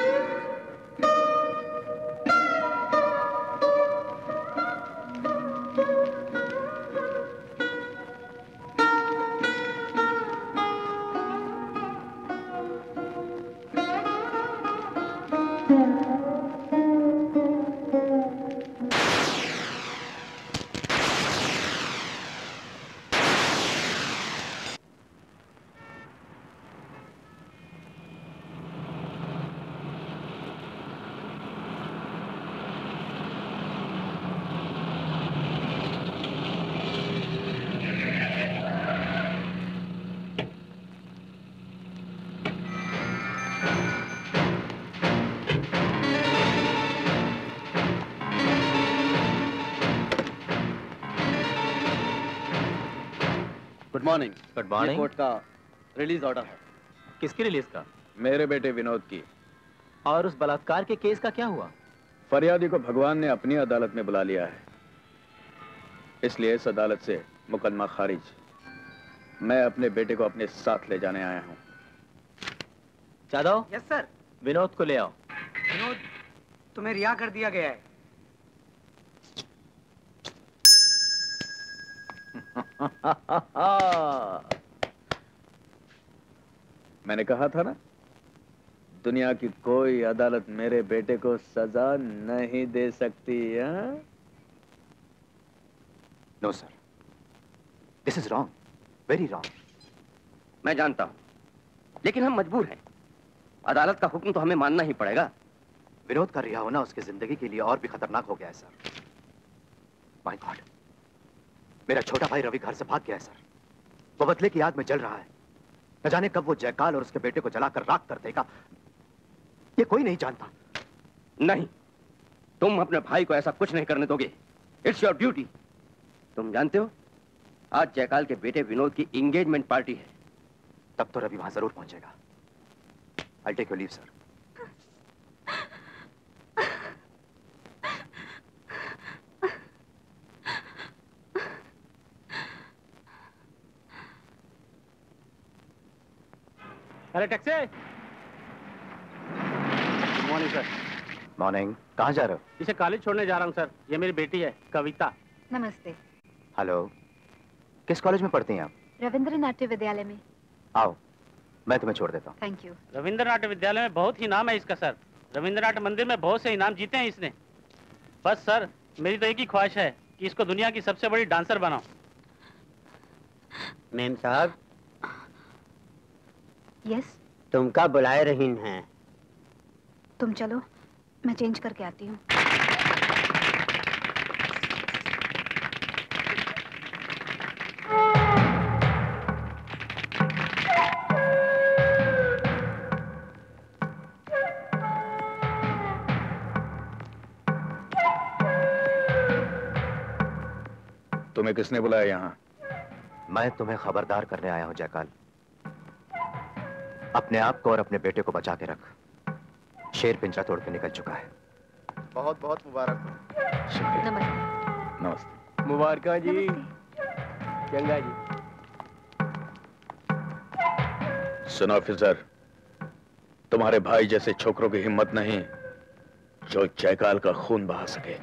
Good morning. Good morning. Court का रिलीज ऑर्डर है। किसकी रिलीज का? मेरे बेटे विनोद की। और उस बलात्कार के केस का क्या हुआ? फरियादी को भगवान ने अपनी अदालत में बुला लिया है, इसलिए इस अदालत से मुकदमा खारिज। मैं अपने बेटे को अपने साथ ले जाने आया हूँ। जादव। Yes sir. विनोद को ले आओ। विनोद, तुम्हें रिहा कर दिया गया है। मैंने कहा था ना, दुनिया की कोई अदालत मेरे बेटे को सजा नहीं दे सकती। No sir, this is wrong, very wrong. मैं जानता हूं, लेकिन हम मजबूर हैं। अदालत का हुक्म तो हमें मानना ही पड़ेगा। विनोद का रिहा होना उसकी जिंदगी के लिए और भी खतरनाक हो गया है सर। माय गॉड, मेरा छोटा भाई रवि घर से भाग गया है सर। वो बदले की याद में जल रहा है। न जाने कब वो जयकाल और उसके बेटे को जलाकर राख कर देगा, ये कोई नहीं जानता। नहीं, तुम अपने भाई को ऐसा कुछ नहीं करने दोगे। It's your duty. तुम जानते हो, आज जयकाल के बेटे विनोद की एंगेजमेंट पार्टी है। तब तो रवि वहां जरूर पहुंचेगा। I'll take your leave, sir. अरे taxi. Good morning sir. Morning. कहाँ जा रहे हो? इसे कॉलेज छोड़ने जा रहा हूँ सर। ये मेरी बेटी है कविता। नमस्ते। हेलो, किस कॉलेज में पढ़ती हैं आप? रविंद्र नाट्य विद्यालय में। आओ, मैं तुम्हें छोड़ देता हूँ। Thank you. रविंद्र नाट्य विद्यालय में बहुत ही नाम है इसका सर। रविंद्र नाट्य मंदिर में बहुत से इनाम जीते हैं इसने। बस सर, मेरी तो एक ही ख्वाहिश है कि इसको दुनिया की सबसे बड़ी डांसर बनाओ। मेम साहब। यस। तुम का बुलाए रही हैं? तुम चलो, मैं चेंज करके आती हूँ। तुम्हें किसने बुलाया यहाँ? मैं तुम्हें खबरदार करने आया हूँ जयकाल। अपने आप को और अपने बेटे को बचा के रख। शेर पिंजरा तोड़ के निकल चुका है। बहुत बहुत मुबारक। शुक्रिया। नमस्ते। नमस्ते। मुबारक जी। चंगा जी। सुनो ऑफिसर, तुम्हारे भाई जैसे छोकरों की हिम्मत नहीं जो जयकाल का खून बहा सके।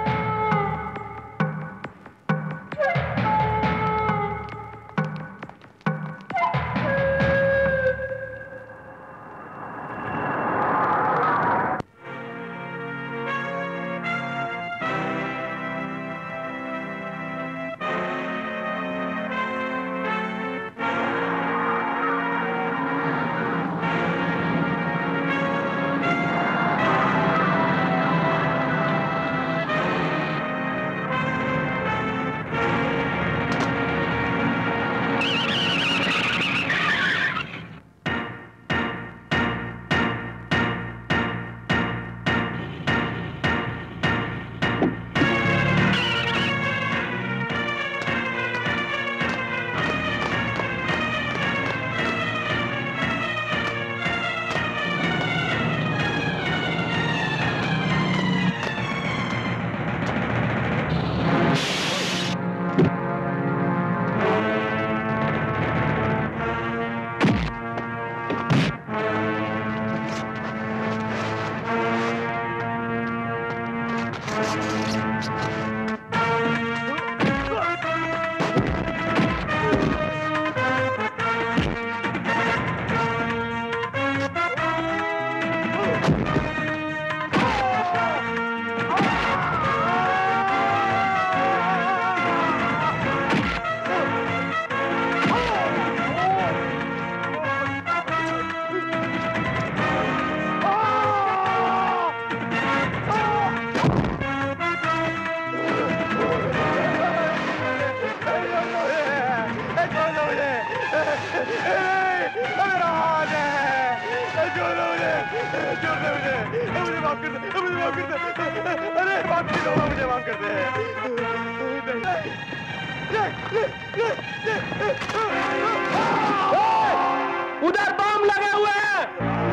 उधर बम लगे हुए हैं।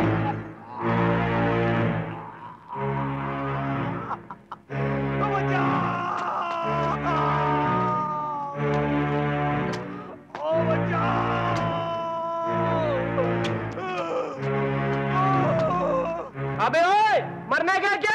अबे ओए, मरना क्या क्या?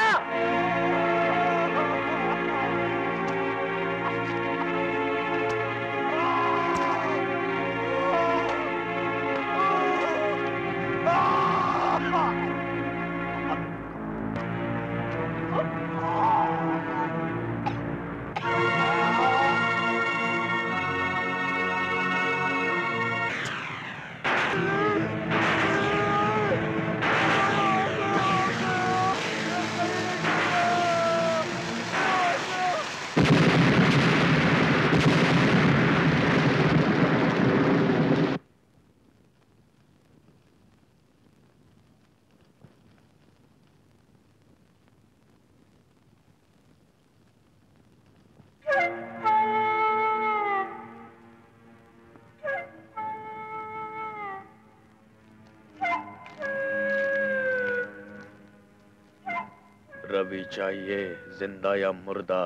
रवि चाहिए, जिंदा या मुर्दा?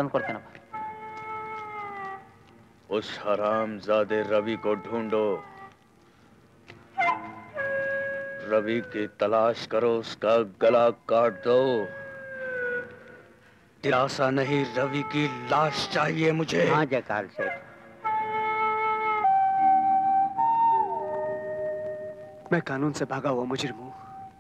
उस हरामजादे रवि को ढूंढो, रवि की तलाश करो, उसका गला काट दो। दिलासा नहीं, रवि की लाश चाहिए मुझे। हाँ जयकाल सेठ। मैं कानून से भागा हुआ मुजरिम हूं।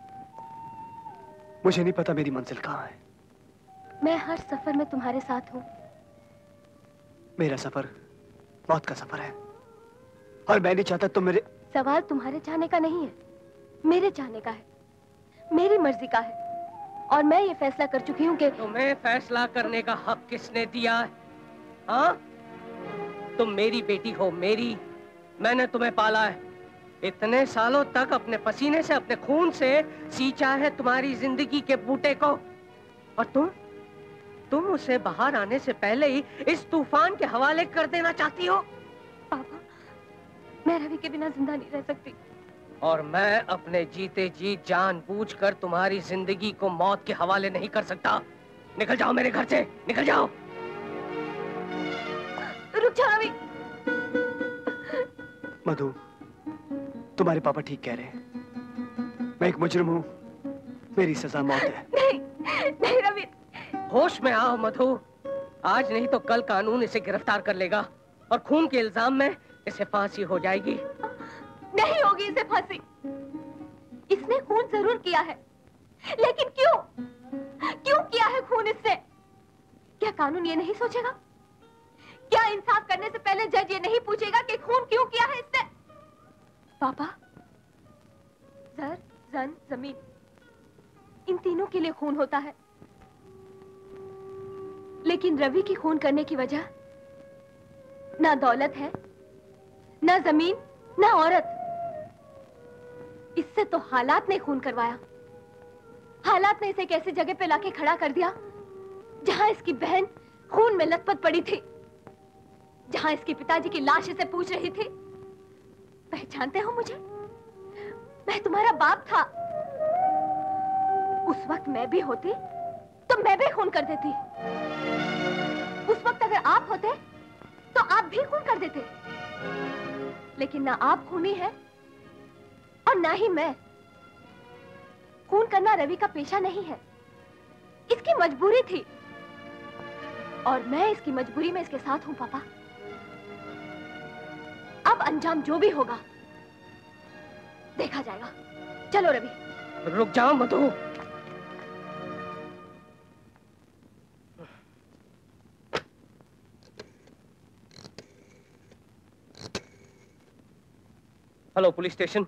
मुझे नहीं पता मेरी मंजिल कहाँ है। मैं हर सफर में तुम्हारे साथ हूँ। मेरा सफर मौत का सफर है और मैं नहीं चाहता तुम मेरे। सवाल तुम्हारे चाहने का नहीं है, मेरे चाहने का है, मेरी मर्जी का है। और मैं ये फैसला कर चुकी हूँ कि तुम्हें फैसला करने का हक किसने दिया है? हाँ? तुम मेरी बेटी हो, मेरी। मैंने तुम्हें पाला है। इतने सालों तक अपने पसीने से, अपने खून से सींचा है तुम्हारी जिंदगी के बूटे को। और तुम उसे बाहर आने से पहले ही इस तूफान के हवाले कर देना चाहती हो। पापा, मैं रवि के बिना जिंदा नहीं रह सकती। और मैं अपने जीते जी जानबूझकर तुम्हारी जिंदगी को मौत के हवाले नहीं कर सकता। निकल जाओ मेरे घर से, निकल जाओ। रुक जाओ रवि। मधु, तुम्हारे पापा ठीक कह रहे हैं। मैं एक मुजरिम हूँ, मेरी सजा मौत है। नहीं रवि, होश में आओ मधु। आज नहीं तो कल कानून इसे गिरफ्तार कर लेगा और खून के इल्जाम में इसे फांसी हो जाएगी। नहीं होगी इसे फांसी। इसने खून जरूर किया है, लेकिन क्यों? क्यों किया है खून इससे? क्या कानून ये नहीं सोचेगा? क्या इंसाफ करने से पहले जज ये नहीं पूछेगा कि खून क्यों किया है इसने? पापा, जर, जन, जमीन, इन तीनों के लिए खून होता है, लेकिन रवि की खून करने की वजह ना दौलत है, ना जमीन, ना औरत। इससे तो हालात ने खून करवाया। हालात ने इसे एक ऐसी जगह पे लाके खड़ा कर दिया जहां इसकी बहन खून में लथपथ पड़ी थी, जहां इसके पिताजी की लाश इसे पूछ रही थी, पहचानते हो मुझे? मैं तुम्हारा बाप था। उस वक्त मैं भी होती तो मैं भी खून कर देती। उस वक्त अगर आप होते तो आप भी खून कर देते, लेकिन ना आप खूनी है और ना ही मैं। खून करना रवि का पेशा नहीं है, इसकी मजबूरी थी, और मैं इसकी मजबूरी में इसके साथ हूं पापा। अब अंजाम जो भी होगा देखा जाएगा। चलो रवि। रुक जाओ मधु। Hello police station.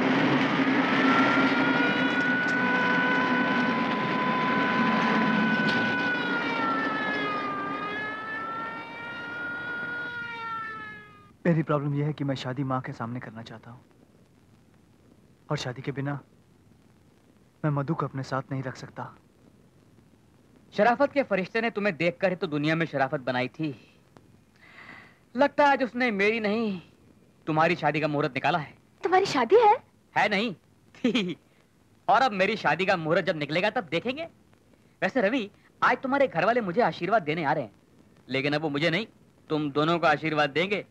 मेरी प्रॉब्लम यह है कि मैं शादी माँ के सामने करना चाहता हूँ, और शादी के बिना मैं मधु को अपने साथ नहीं रख सकता। शराफत के फरिश्ते ने तुम्हें देखकर ही तो दुनिया में शराफत बनाई थी। लगता है आज उसने मेरी नहीं तुम्हारी शादी का मुहूर्त निकाला है। तुम्हारी शादी है? है नहीं थी। और अब मेरी शादी का मुहूर्त जब निकलेगा तब देखेंगे। वैसे रवि, आज तुम्हारे घर वाले मुझे आशीर्वाद देने आ रहे हैं, लेकिन अब वो मुझे नहीं तुम दोनों को आशीर्वाद देंगे।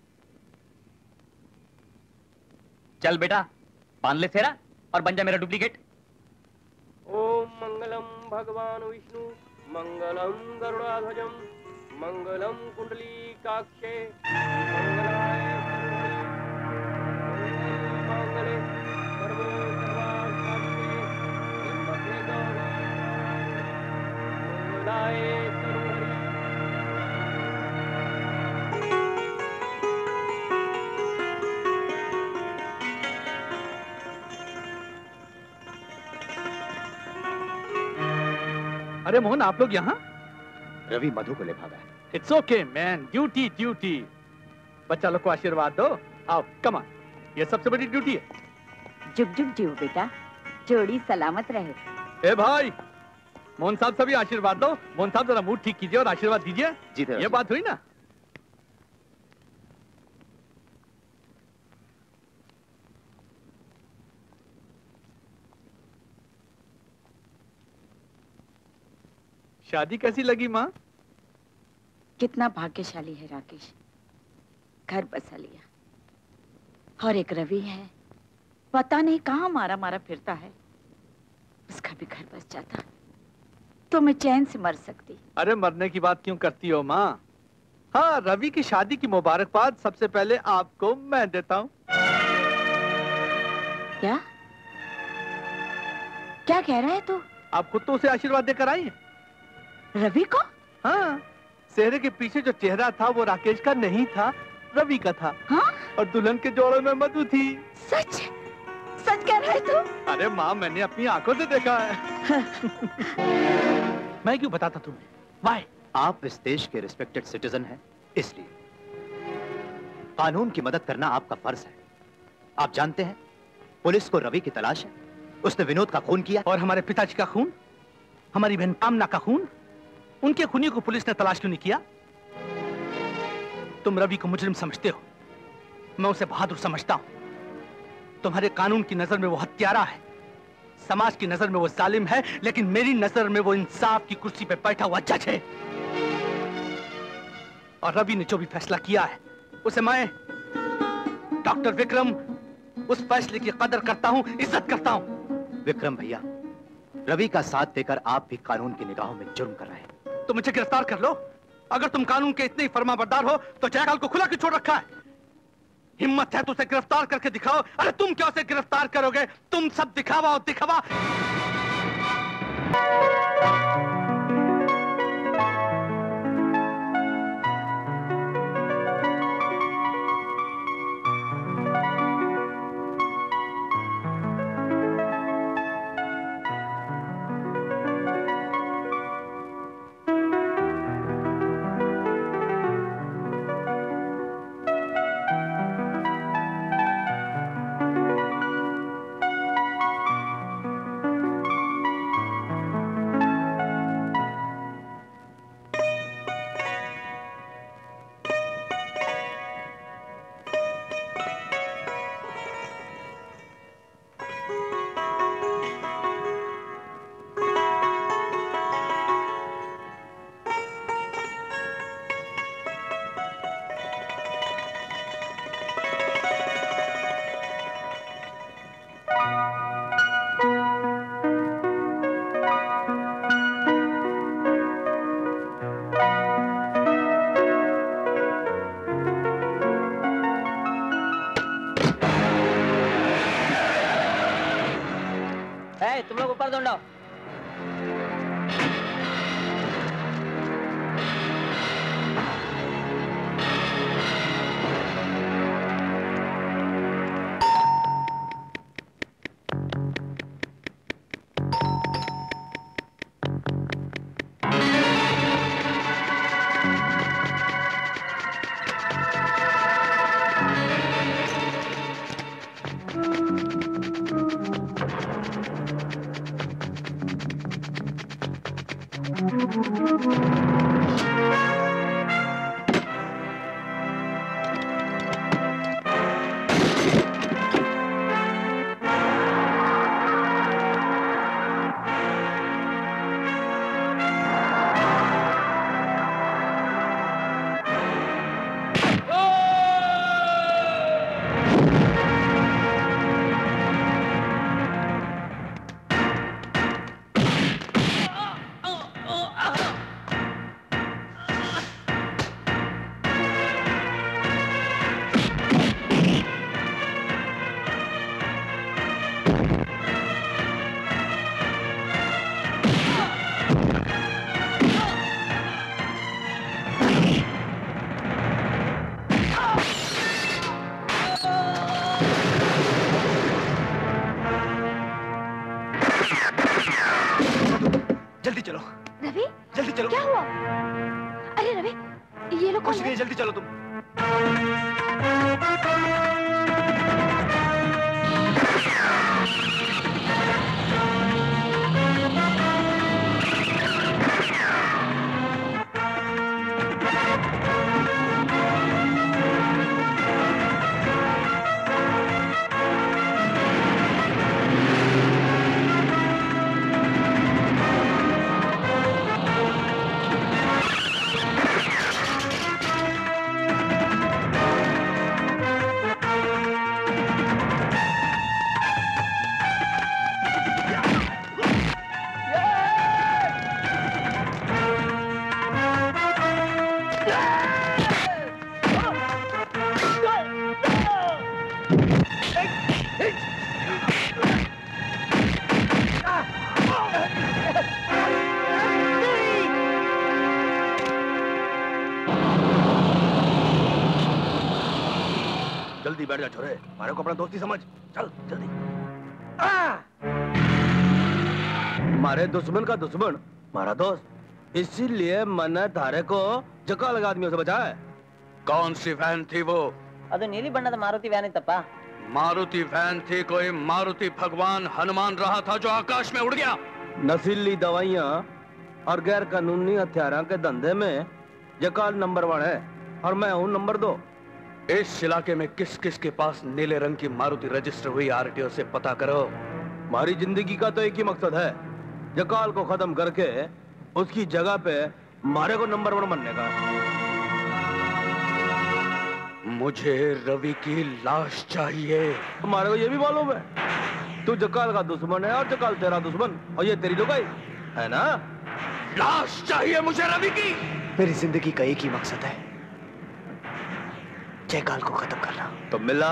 चल बेटा, बांध ले सेरा और बन जा मेरा डुप्लीकेट। ओम मंगलम भगवान विष्णु, मंगलम गरुड़ाध्वजम, मंगलम कुंडलीकाक्षे, मंगलाय मंगले सर्वे सर्वार्थार्थे, त्र्यंबके गौरी मंगलाय अरे मोहन, आप लोग यहाँ? रवि मधु को ले भागा है। It's okay man, duty duty. बच्चा लोग को आशीर्वाद दो। आओ, कम ऑन, ये सबसे बड़ी ड्यूटी है। जुग जुग जीव बेटा, जोड़ी सलामत रहे। ए भाई, मोहन साहब सभी आशीर्वाद दो। मोहन साहब जरा मूड ठीक कीजिए और आशीर्वाद दीजिए। जी ये बात हुई ना? शादी कैसी लगी माँ? कितना भाग्यशाली है राकेश, घर बसा लिया। और एक रवि है, पता नहीं कहाँ मारा मारा फिरता है। उसका भी घर बस जाता तो मैं चैन से मर सकती। अरे मरने की बात क्यों करती हो माँ? हाँ, रवि की शादी की मुबारकबाद सबसे पहले आपको मैं देता हूँ। क्या क्या कह रहा है तू? आप खुद तो उसे आशीर्वाद देकर आई हैं। रवि को? हाँ, सेहरे के पीछे जो चेहरा था वो राकेश का नहीं था, रवि का था। हाँ? और दुल्हन के जोड़े में मधु थी। सच सच कह रहा है तू? अरे माँ, मैंने अपनी आंखों से देखा है। मैं क्यों बताता तुम्हें? वाई? आप इस देश के रिस्पेक्टेड सिटीजन हैं, इसलिए कानून की मदद करना आपका फर्ज है। आप जानते हैं पुलिस को रवि की तलाश है। उसने विनोद का खून किया। और हमारे पिताजी का खून, हमारी बहन कामना का खून, उनके खूनी को पुलिस ने तलाश क्यों नहीं किया? तुम रवि को मुजरिम समझते हो, मैं उसे बहादुर समझता हूं। तुम्हारे कानून की नजर में वो हत्यारा है, समाज की नजर में वो जालिम है, लेकिन मेरी नजर में वो इंसाफ की कुर्सी पे बैठा हुआ जज है। और रवि ने जो भी फैसला किया है उसे मैं डॉक्टर विक्रम, उस फैसले की कदर करता हूं, इज्जत करता हूं। विक्रम भैया, रवि का साथ देकर आप भी कानून की निगाहों में जुर्म कर रहे हैं। तो मुझे गिरफ्तार कर लो। अगर तुम कानून के इतने ही फरमाबरदार हो तो जयकाल को खुला क्यों छोड़ रखा है? हिम्मत है तो उसे गिरफ्तार करके दिखाओ। अरे तुम क्या उसे गिरफ्तार करोगे? तुम सब दिखावा और दिखावा। तुम लोग ऊपर दौड़ाओ। जल्दी चलो। रवि, जल्दी चलो। क्या हुआ? अरे रवि, ये लोग कौन कुछ है? नहीं, जल्दी चलो तुम। जल्दी बैठ जा छोरे, हमारे को अपना दोस्ती समझ। चल जल्दी। हमारे दुश्मन का दुश्मन हमारा दोस्त, इसीलिए मैंने धारे को जका लगा आदमियों से बचाया है। कौन सी वैन थी वो? ಅದು ನೀಲಿ ಬಣ್ಣದ ಮಾರುತಿ ವ್ಯಾನ್ ಇತ್ತಪ್ಪ। मारुति वैन थी, कोई मारुति भगवान हनुमान रहा था जो आकाश में उड़ गया। नशीली दवाइयाँ और गैर कानूनी हथियारों के धंधे में जकाल नंबर 1 है और मैं हूँ नंबर 2। इस इलाके में किस किस के पास नीले रंग की मारुति रजिस्टर हुई आरटीओ से पता करो। हमारी जिंदगी का तो एक ही मकसद है, जकाल को खत्म करके उसकी जगह पे हमारे को नंबर 1 बनने का। मुझे रवि की लाश चाहिए। हमारे को ये भी मालूम है तू जकाल का दुश्मन है और जकाल तेरा दुश्मन, और ये तेरी लुगाई है ना। लाश चाहिए मुझे रवि की। मेरी जिंदगी का एक ही मकसद है, जयकाल को खत्म करना। तो मिला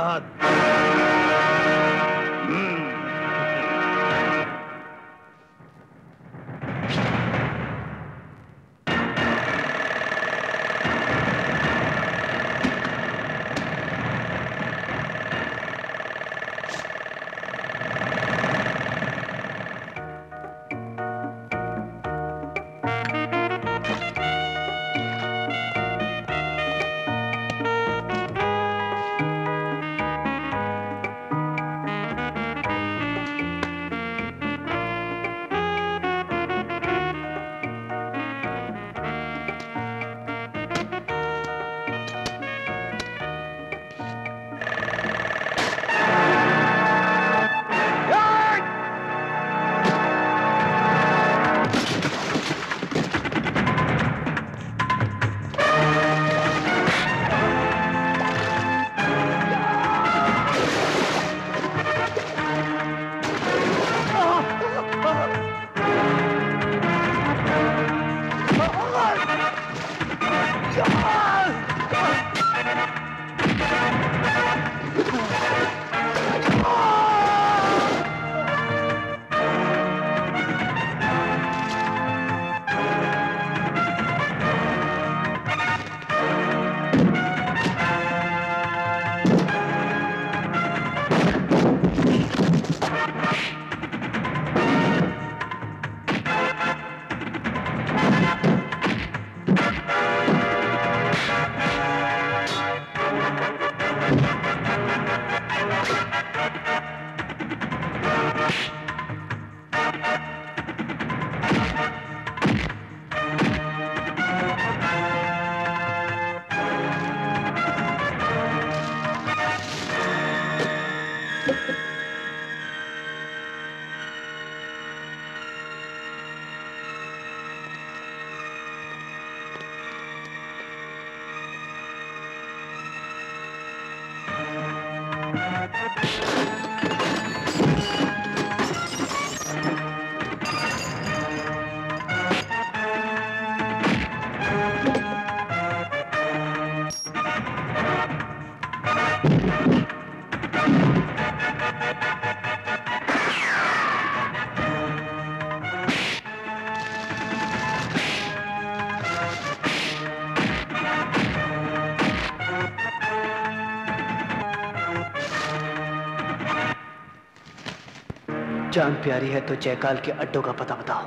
जान प्यारी है तो जयकाल के अड्डों का पता बताओ।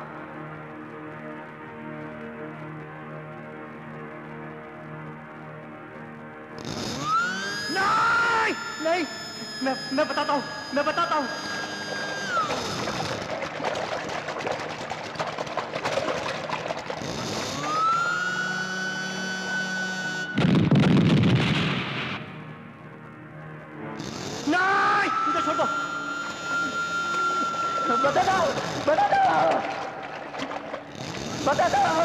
नहीं नहीं, मैं बताता हूँ, मैं बताता हूँ। नहीं, मुझे छोड़ दो। बता दो, बता दो, बता दो।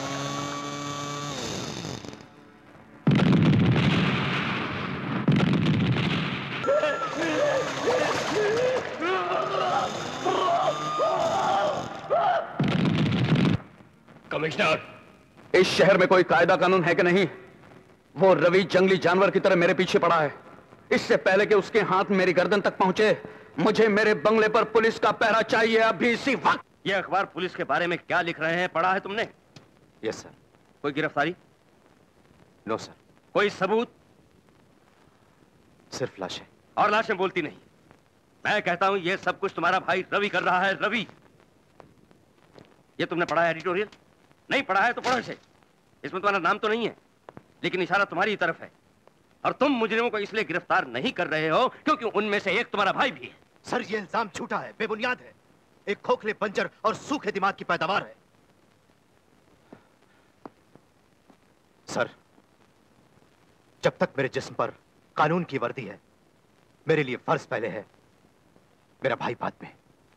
कमिश्नर, इस शहर में कोई कायदा कानून है कि नहीं? वो रवि जंगली जानवर की तरह मेरे पीछे पड़ा है। इससे पहले कि उसके हाथ मेरी गर्दन तक पहुंचे, मुझे मेरे बंगले पर पुलिस का पहरा चाहिए अभी इसी वक्त। ये अखबार पुलिस के बारे में क्या लिख रहे हैं, पढ़ा है तुमने? Yes sir. कोई गिरफ्तारी? No sir. कोई सबूत? सिर्फ लाशें। और लाशें बोलती नहीं। मैं कहता हूं ये सब कुछ तुम्हारा भाई रवि कर रहा है। रवि, ये तुमने पढ़ा है एडिटोरियल? नहीं पढ़ा है तो पढ़ो इसे। इसमें तुम्हारा नाम तो नहीं है, लेकिन इशारा तुम्हारी तरफ है। और तुम मुजरिमों को इसलिए गिरफ्तार नहीं कर रहे हो क्योंकि उनमें से एक तुम्हारा भाई भी है। सर, ये इल्जाम झूठा है, बेबुनियाद है। एक खोखले, बंजर और सूखे दिमाग की पैदावार है। सर, जब तक मेरे जिस्म पर कानून की वर्दी है, मेरे लिए फर्ज पहले है, मेरा भाई बाद में।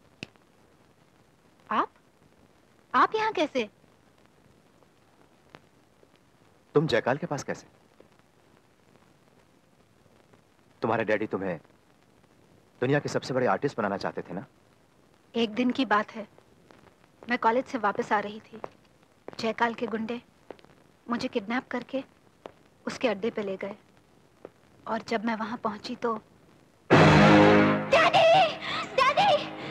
आप यहाँ कैसे? तुम जयकाल के पास कैसे? तुम्हारे डैडी तुम्हें दुनिया के सबसे बड़े आर्टिस्ट बनाना चाहते थे ना? एक दिन की बात है, मैं कॉलेज से वापस आ रही थी। जयकाल के गुंडे मुझे किडनैप करके उसके अड्डे पे ले गए और जब मैं वहां पहुंची तो डैडी! डैडी!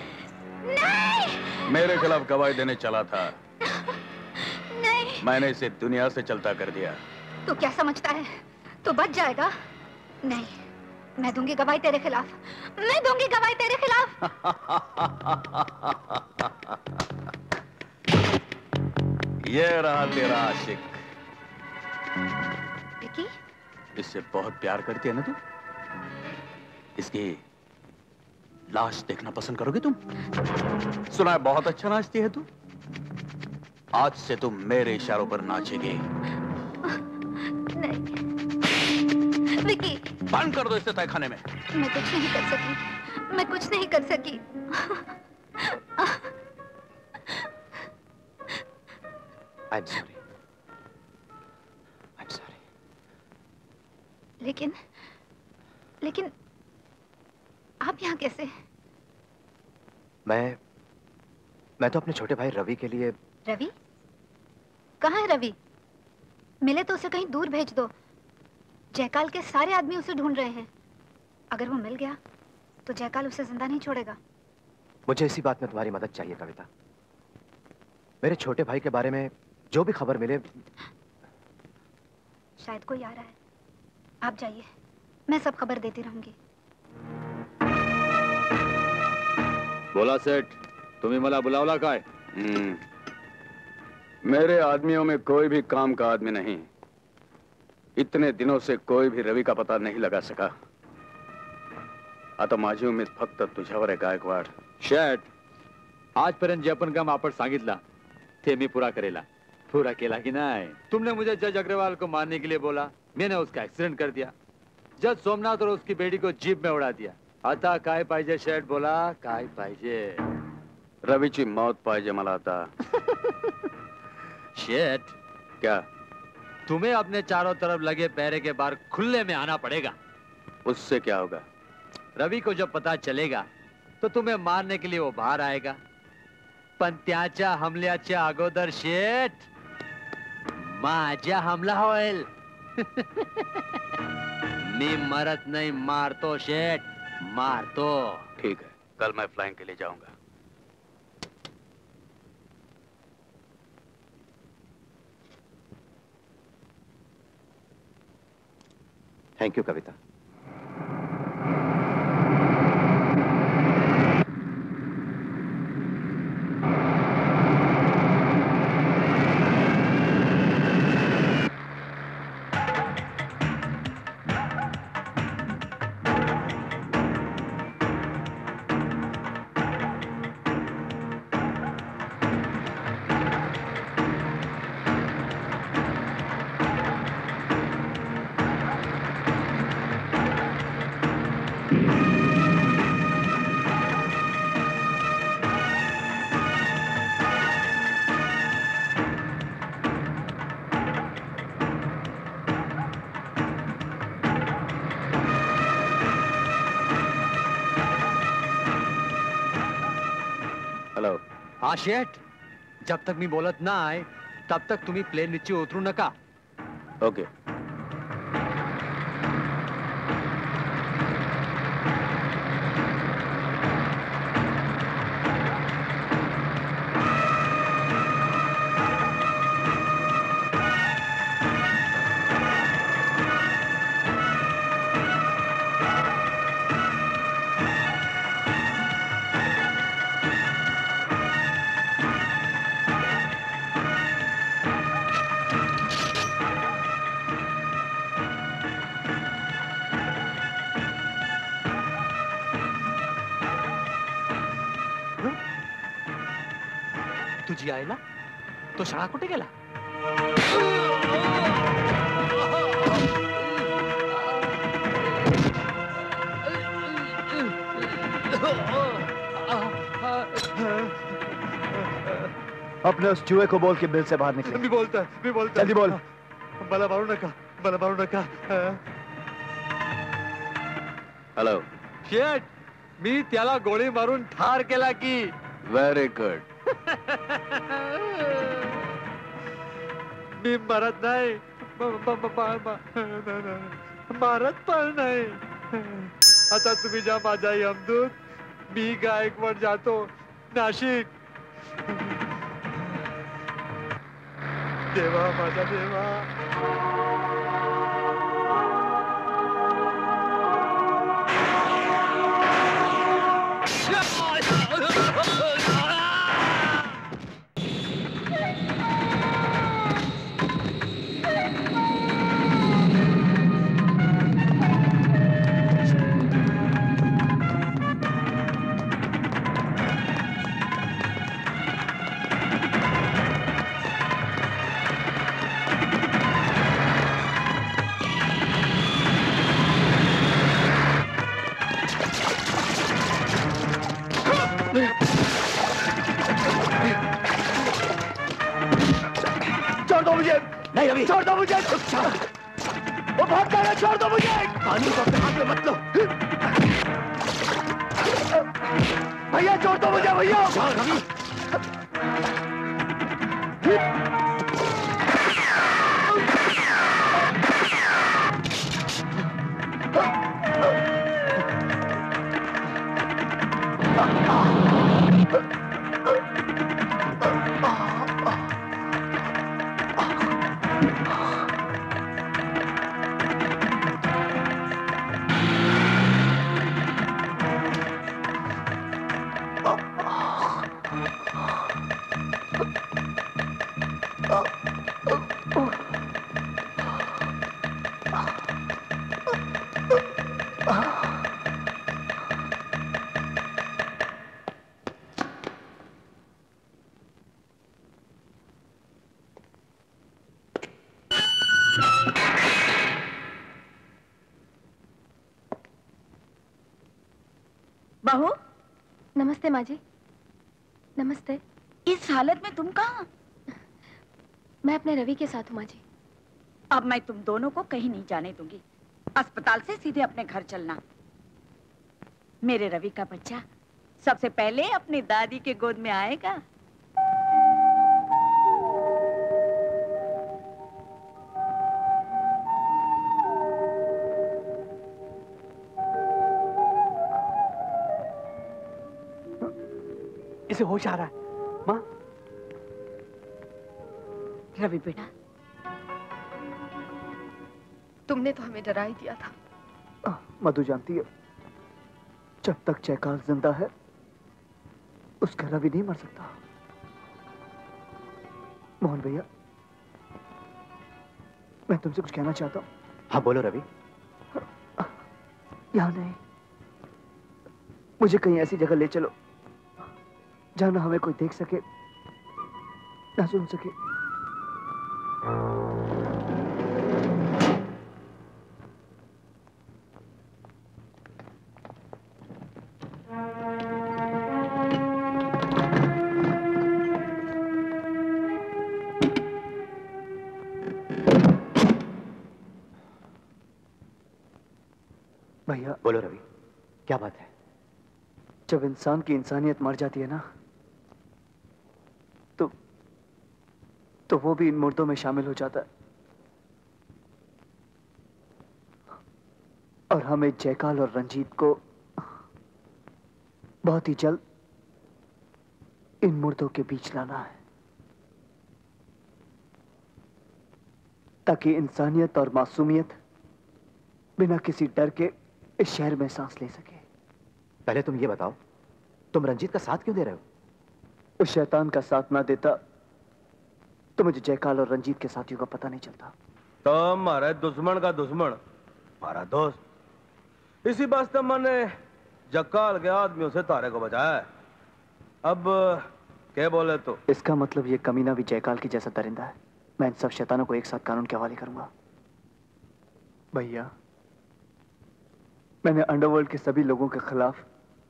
नहीं! मेरे खिलाफ गवाही देने चला था। नहीं! मैंने इसे दुनिया से चलता कर दिया। तू क्या समझता है? तू बच जाएगा? नहीं, मैं दूंगी गवाही तेरे खिलाफ। मैं दूंगी गवाही तेरे खिलाफ। ये रहा तेरा आशिक। विकी? इससे बहुत प्यार करती है ना तू? इसकी लाश देखना पसंद करोगे तुम? सुना है बहुत अच्छा नाचती है तू। आज से तुम मेरे इशारों पर नाचेगी। नहीं विकी, बंद कर दो इसे तहखाने में। मैं कुछ नहीं कर सकी। मैं कुछ नहीं कर सकी। I'm sorry. I'm sorry. लेकिन आप यहाँ कैसे? मैं तो अपने छोटे भाई रवि के लिए। रवि? कहाँ है रवि? मिले तो उसे कहीं दूर भेज दो। जयकाल के सारे आदमी उसे ढूंढ रहे हैं। अगर वो मिल गया तो जयकाल उसे जिंदा नहीं छोड़ेगा। मुझे इसी बात में तुम्हारी मदद चाहिए कविता। मेरे छोटे भाई के बारे में जो भी खबर मिले। शायद कोई आ रहा है, आप जाइए, मैं सब खबर देती रहूंगी। बोला सेठ, तुम्ही मला बुलावला काय? मेरे आदमियों में कोई भी काम का आदमी नहीं। इतने दिनों से कोई भी रवि का पता नहीं लगा सका। आता माझी उमेद फक्त तुझ्यावर आहे गायकवाड। शेठ, आजपर्यंत जे आपण काम आपण सांगितला ते मी पूरा करेला। पूरा केला कि नहीं? तुमने मुझे जज अग्रवाल को मारने के लिए बोला, मैंने उसका एक्सीडेंट कर दिया। जज सोमनाथ और उसकी बेटी को जीप में उड़ा दिया। आता काय पाहिजे शेठ? बोला काय पाहिजे? रविची मौत पाहिजे मला आता। शेठ, क्या? तुम्हें अपने चारों तरफ लगे पैरे के बाहर खुले में आना पड़ेगा। उससे क्या होगा? रवि को जब पता चलेगा तो तुम्हें मारने के लिए वो बाहर आएगा। पण त्याच्या हमल्याच्या अगोदर शेठ माझा हमला होईल। मी मरत नहीं, मारतो शेठ, मारतो। ठीक है, कल मैं फ्लाइंग के लिए जाऊंगा। Thank you Kavita. हाँ शेठ, जब तक मी बोलत ना आए तब तक तुम्ही प्लेन नीचे उतरू नका। ओके। तुझी आईला तो शाळा कुठे गेला? अपने उस चूहे को बोल के बिल से बाहर निकले। भी बोलता। जल्दी बोल। मला मारू नका, मला मारू नका। हॅलो शेट मी त्याला गोळी मारून ठार केला की. Very good. मी मरत नाही, मारत पण नाही. आता तुम्ही जा माझा यमदूत, मी गायकवाड जातो नाशिक. देवा माझा देवा. छोड़ दो मुझे. नहीं रवि, छोड़ दो मुझे. वो भाग गया है, छोड़ दो मुझे. कानून को अपने हाथ में मत लो. भैया छोड़ दो मुझे भैया. रवि. बहू, नमस्ते माँ जी. नमस्ते. इस हालत में तुम कहाँ? मैं अपने रवि के साथ हूँ माँ जी. अब मैं तुम दोनों को कहीं नहीं जाने दूंगी. अस्पताल से सीधे अपने घर चलना. मेरे रवि का बच्चा सबसे पहले अपनी दादी के गोद में आएगा. इसे होश आ रहा है माँ. रवि बेटा, तुमने तो हमें डरा ही दिया था. मधु जानती है, जब तक जयकाल जिंदा है उसका रवि नहीं मर सकता. मोहन भैया, मैं तुमसे कुछ कहना चाहता हूँ. हाँ बोलो रवि. यहाँ नहीं, मुझे कहीं ऐसी जगह ले चलो जहाँ ना हमें कोई देख सके ना सुन सके. भैया. बोलो रवि, क्या बात है? जब इंसान की इंसानियत मर जाती है ना, तो वो भी इन मुर्दों में शामिल हो जाता है. और हमें जयकाल और रंजीत को बहुत ही जल्द इन मुर्दों के बीच लाना है, ताकि इंसानियत और मासूमियत बिना किसी डर के इस शहर में सांस ले सके. पहले तुम ये बताओ, तुम रंजीत का साथ क्यों दे रहे हो? उस शैतान का साथ ना देता तो मुझे जयकाल और रंजीत के साथियों का पता नहीं चलता. तो हमारे दुश्मन का दुश्मन हमारा दोस्त. इसी वास्ते मैंने जकाल के आदमियों से तारे को बचाया. अब क्या बोले तो? इसका मतलब ये कमीना भी जयकाल की जैसा दरिंदा है. मैं इन सब शैतानों को एक साथ कानून के हवाले करूंगा. भैया, मैंने अंडरवर्ल्ड के सभी लोगों के खिलाफ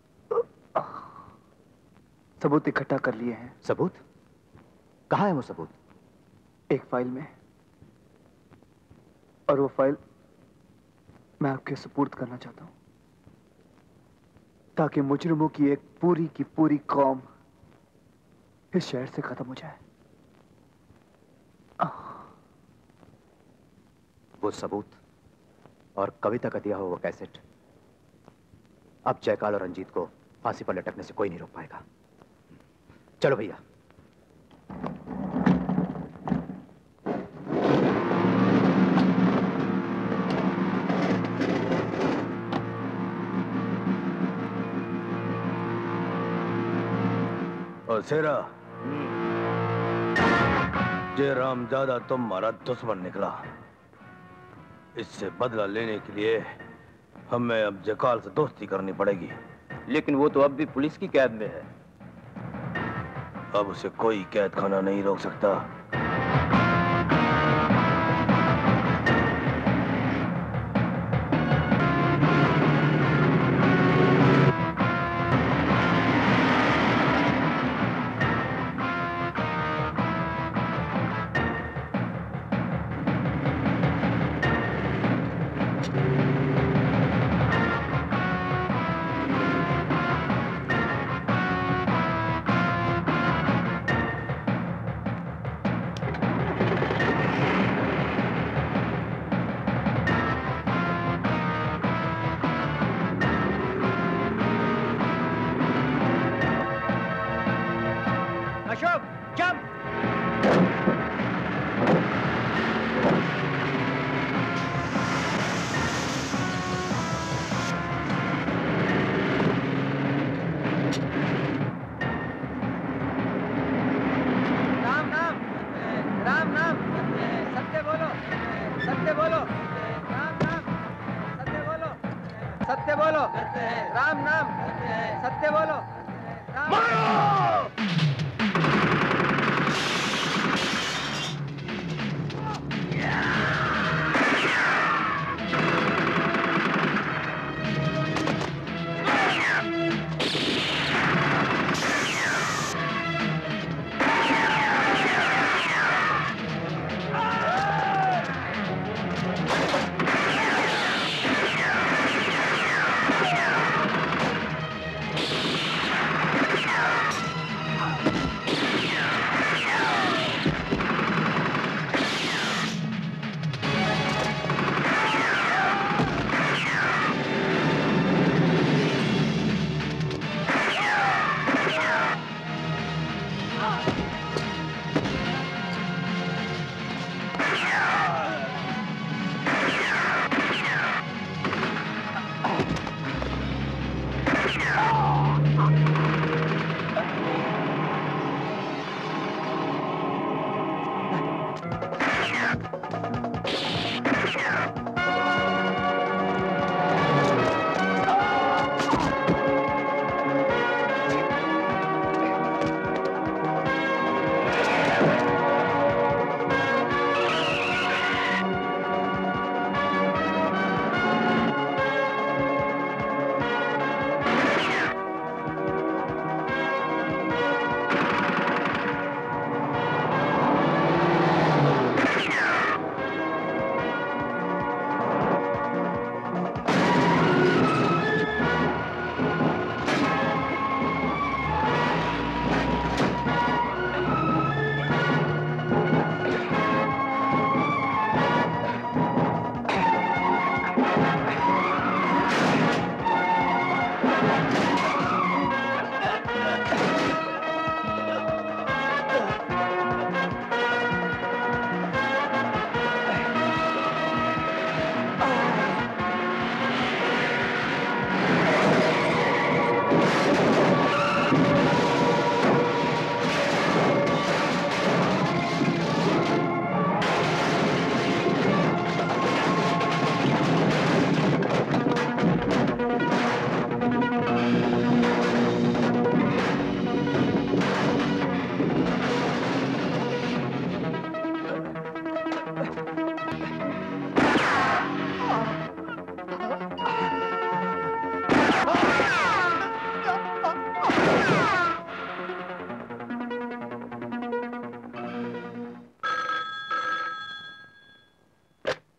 सबूत इकट्ठा कर लिए हैं. सबूत? कहाँ है वो सबूत? एक फाइल में, और वो फाइल मैं आपके सुपुर्द करना चाहता हूँ. ताकि मुजरिमों की एक पूरी की पूरी कौम इस शहर से खत्म हो जाए। वो सबूत और कविता का दिया हुआ वो कैसेट अब जयकाल और रंजीत को फांसी पर लटकने से कोई नहीं रोक पाएगा। चलो भैया। और सेरा जय रामजादा तुम्हारा दुश्मन निकला। इससे बदला लेने के लिए हमें अब जयकाल से दोस्ती करनी पड़ेगी। लेकिन वो तो अब भी पुलिस की कैद में है। अब उसे कोई कैद खाना नहीं रोक सकता। अशोक जंप। राम नाम, राम नाम, सत्य बोलो, सत्य बोलो, राम नाम, सत्य बोलो, सत्य बोलो, राम नाम, सत्य बोलो,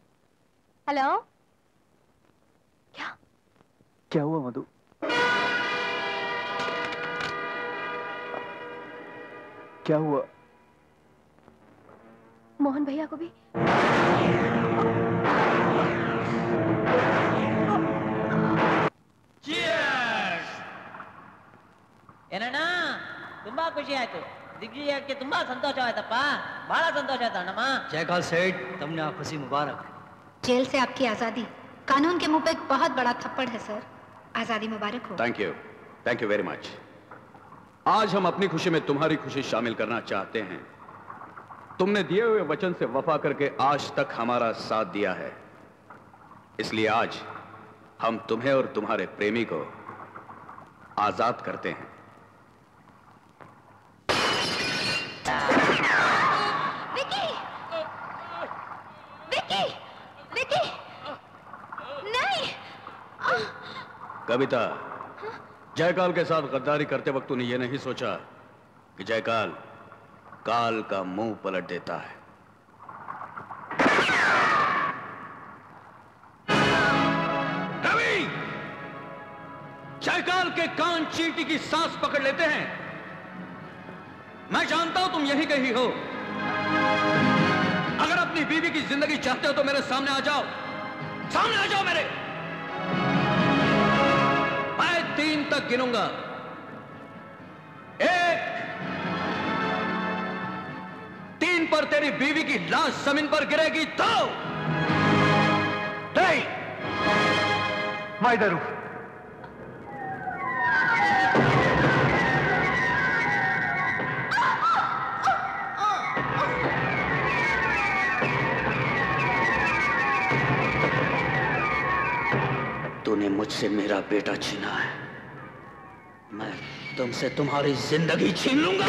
हेलो। क्या हुआ मधु? क्या हुआ? मोहन भैया को भी ಏನಣ್ಣ ತುಂಬಾ ಖುಷಿ ಆಯ್ತು ದಿಗ್ವಿಜಯಕ್ಕೆ ತುಂಬಾ ಸಂತೋಷವಾಯ್ತಪ್ಪ ಬಹಳ ಸಂತೋಷ ಆಯ್ತು ಅಣ್ಣಮ್ಮ जयकाल सेठ तुमने आ खुशी मुबारक जेल से आपकी आजादी कानून के मुंह पे एक बहुत बड़ा थप्पड़ है सर आजादी मुबारक हो थैंक यू वेरी मच। आज हम अपनी खुशी में तुम्हारी खुशी शामिल करना चाहते हैं। तुमने दिए हुए वचन से वफा करके आज तक हमारा साथ दिया है, इसलिए आज हम तुम्हें और तुम्हारे प्रेमी को आजाद करते हैं। विकी! विकी! विकी! नहीं! कविता, जयकाल के साथ गद्दारी करते वक्त तूने यह नहीं सोचा कि जयकाल काल का मुंह पलट देता है। रवि! जयकाल के कान चींटी की सांस पकड़ लेते हैं। मैं जानता हूं तुम यहीं कहीं हो। अगर अपनी बीवी की जिंदगी चाहते हो तो मेरे सामने आ जाओ, सामने आ जाओ मेरे। मैं 3 तक गिनूंगा। 1, 3 पर तेरी बीवी की लाश जमीन पर गिरेगी तो नहीं, मैं इधर हूं। तूने मुझसे मेरा बेटा छीना है, मैं तुमसे तुम्हारी जिंदगी छीन लूंगा।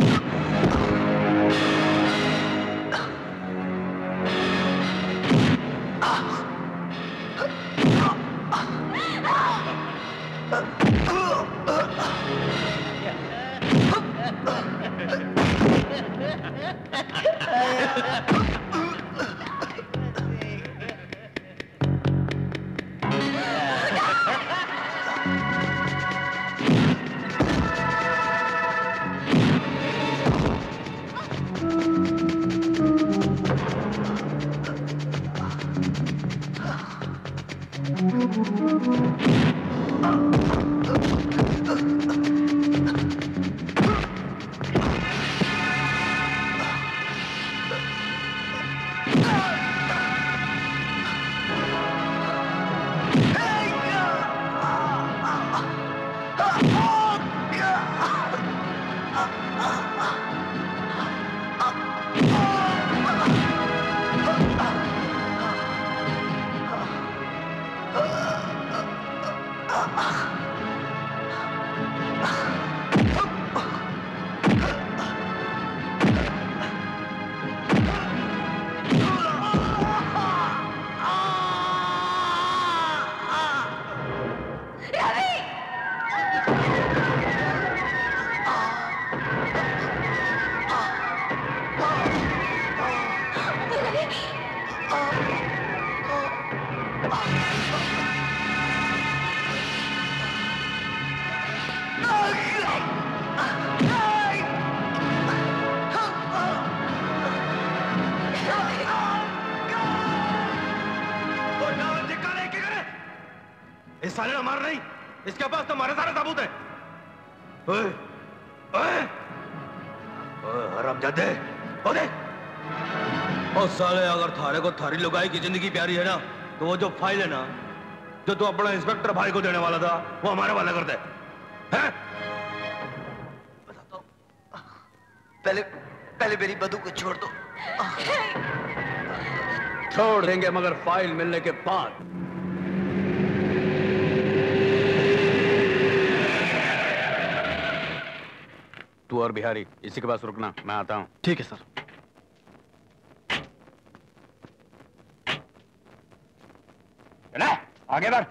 इस साले ने मार नहीं, इसके पास तो हमारे सारे सबूत है। ओए, ओए, ओए, हरामजादे, ओ देख। ओ साले, अगर थारे को थारी लुगाई की जिंदगी प्यारी है ना, तो वो जो फाइल है ना, जो तू अपना इंस्पेक्टर भाई को देने वाला था, वो हमारे वाला कर दे। हैं? बताता हूँ। पहले मेरी बदू को छोड़ दो। छोड़ देंगे मगर फाइल मिलने के बाद। तू और बिहारी इसी के पास रुकना, मैं आता हूं। ठीक है सर। चला, आगे बढ़।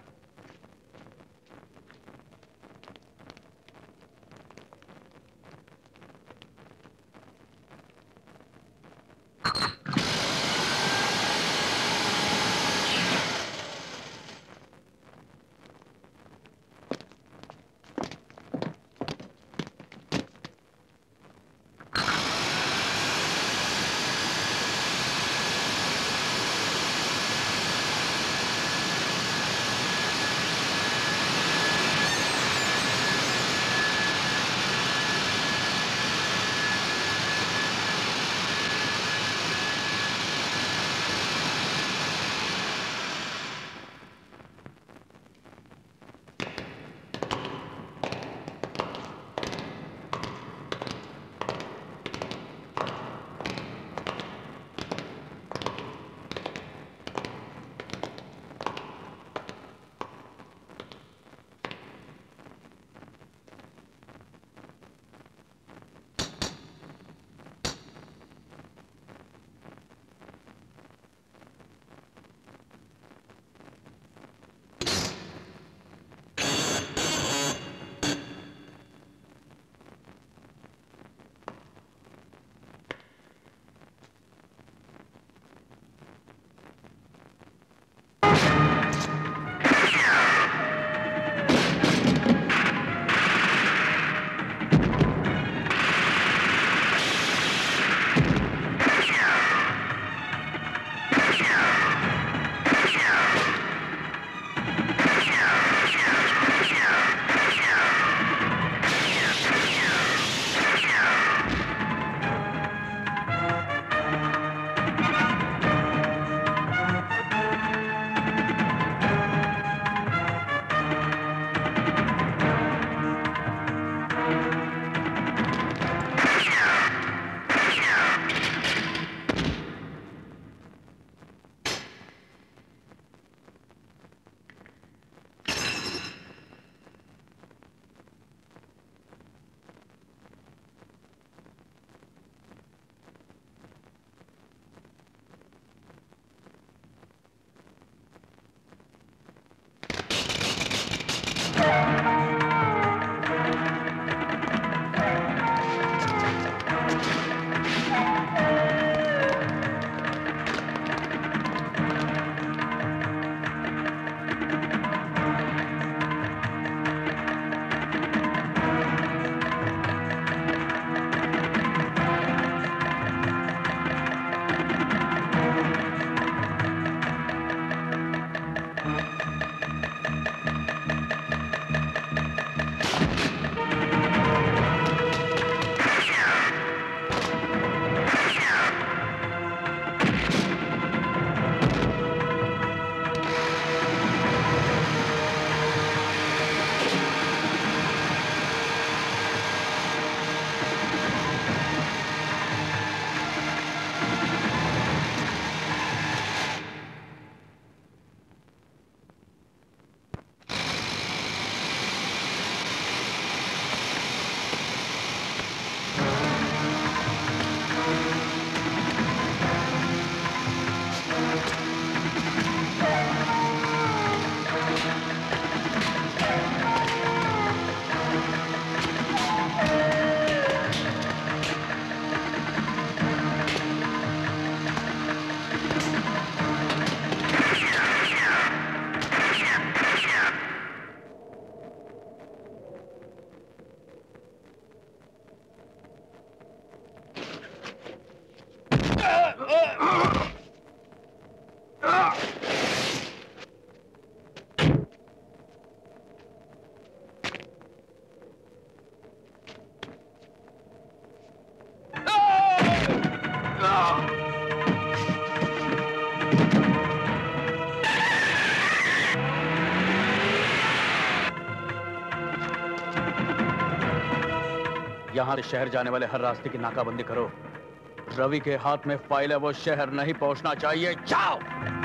यहाँ से शहर जाने वाले हर रास्ते की नाकाबंदी करो। रवि के हाथ में फाइल है, वो शहर नहीं पहुंचना चाहिए। जाओ।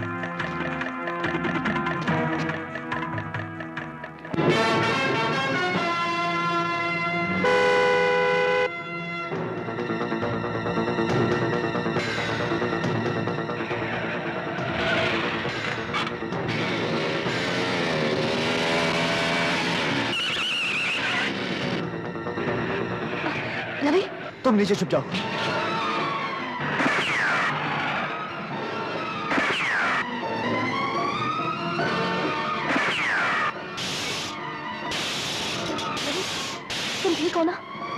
रवि, तुम नीचे छुप जाओ। तुम ठीक हो ना?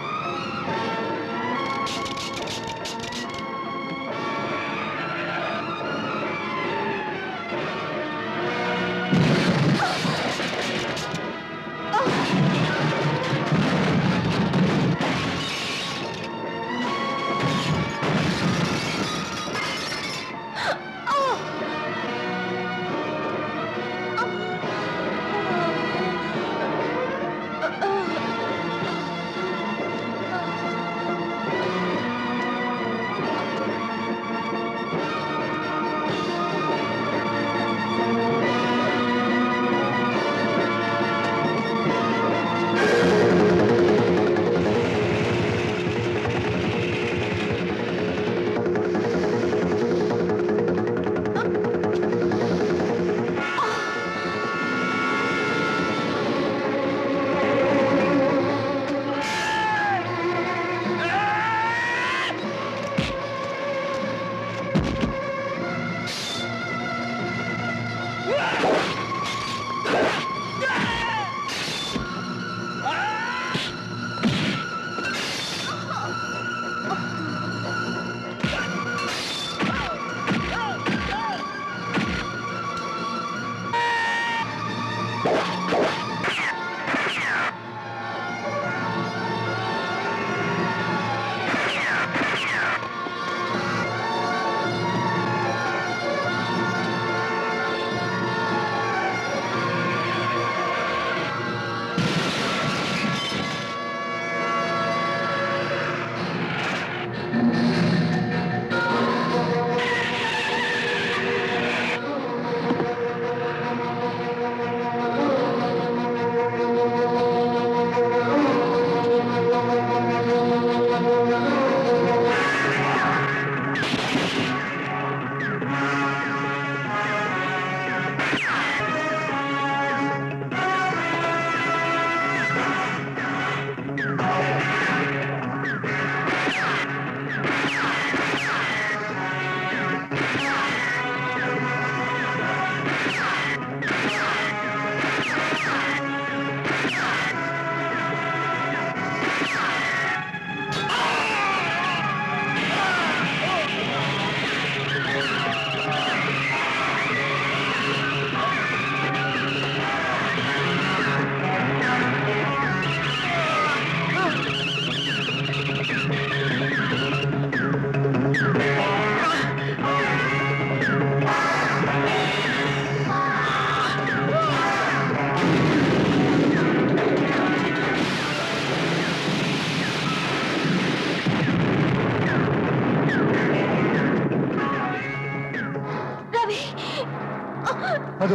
मधु,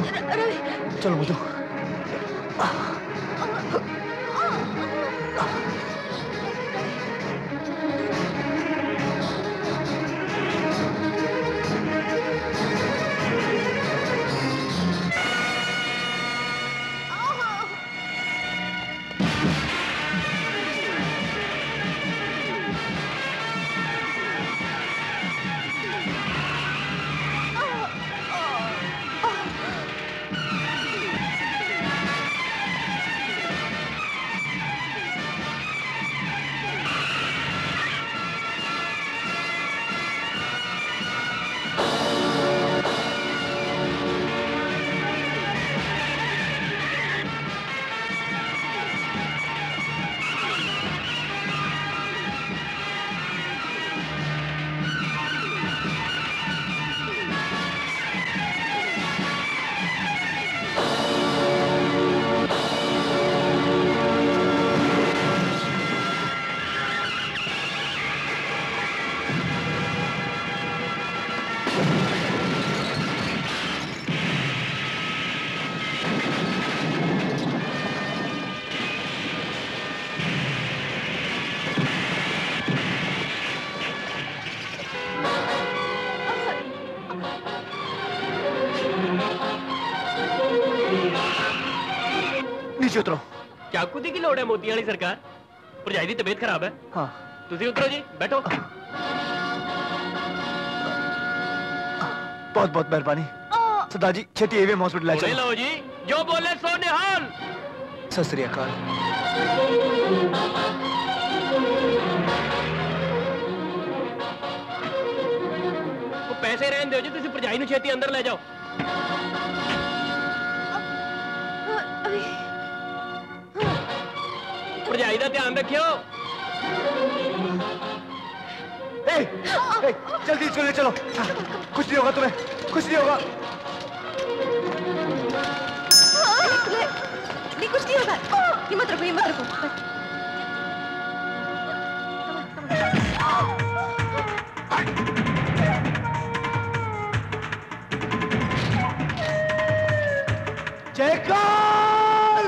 चलो मधु। नीचे उतरो। क्या कूदी की लोड़ है मोती वाली सरकार? भरजाई दी तबीयत खराब है। हाँ। तुसी उतरो जी, बैठो। बहुत बहुत मेहरबानी। सरदार जी छेती एवीएम हॉस्पिटल ले सुने चलो। लो जी, जो बोले सो निहाल। सत श्री अकाल। वो पैसे रहने दो जी, तुसी भरजाई नु छेती अंदर ले जाओ। भरजाई दा ध्यान रखियो। जल्दी इसको ले चलो। कुछ नहीं होगा तुम्हें, कुछ नहीं होगा। नहीं कुछ नहीं होगा। हिम्मत रखो, हिम्मत रखो। जयकाल।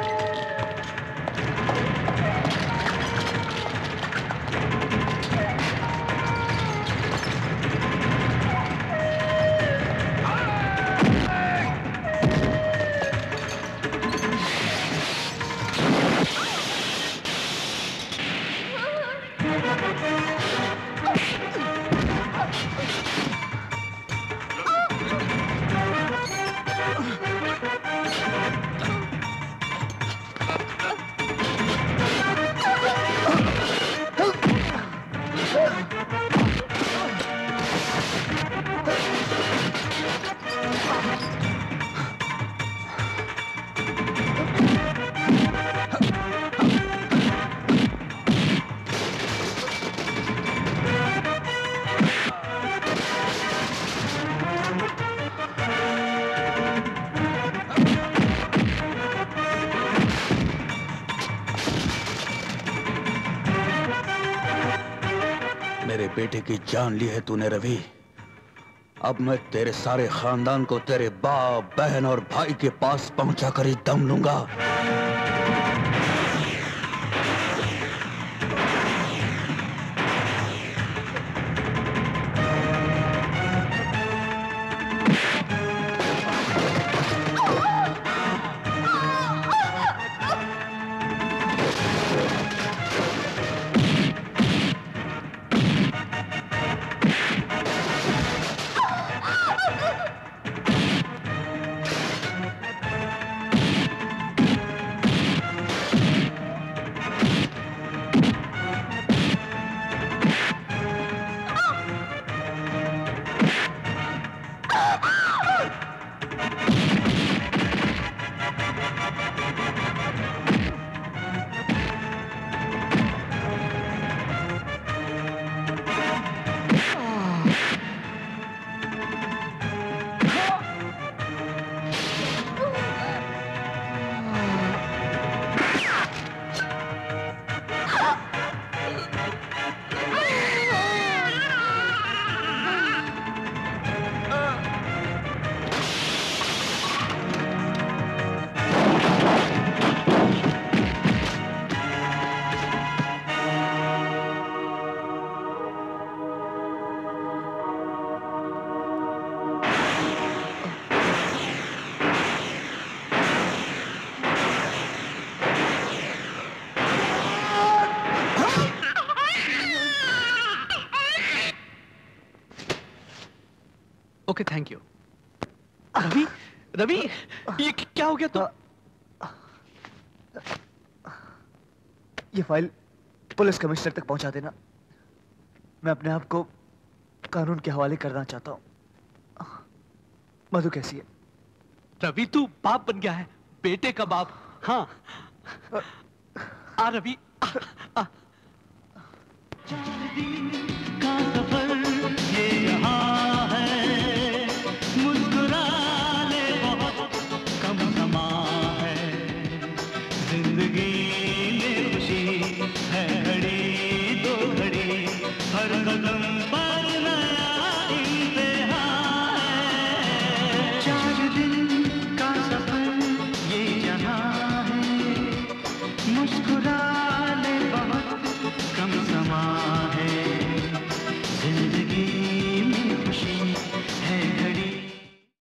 मेरे बेटे की जान ली है तूने रवि। अब मैं तेरे सारे खानदान को तेरे बाप, बहन और भाई के पास पहुंचाकर ही दम लूंगा। Okay thank you. Ravi, Ravi, ये क्या हो गया तो? ये फाइल पुलिस कमिश्नर तक पहुंचा देना। मैं अपने आप को कानून के हवाले करना चाहता हूं। मधु कैसी है? रवि तू बाप बन गया है, बेटे का बाप। हाँ आ रवि आ।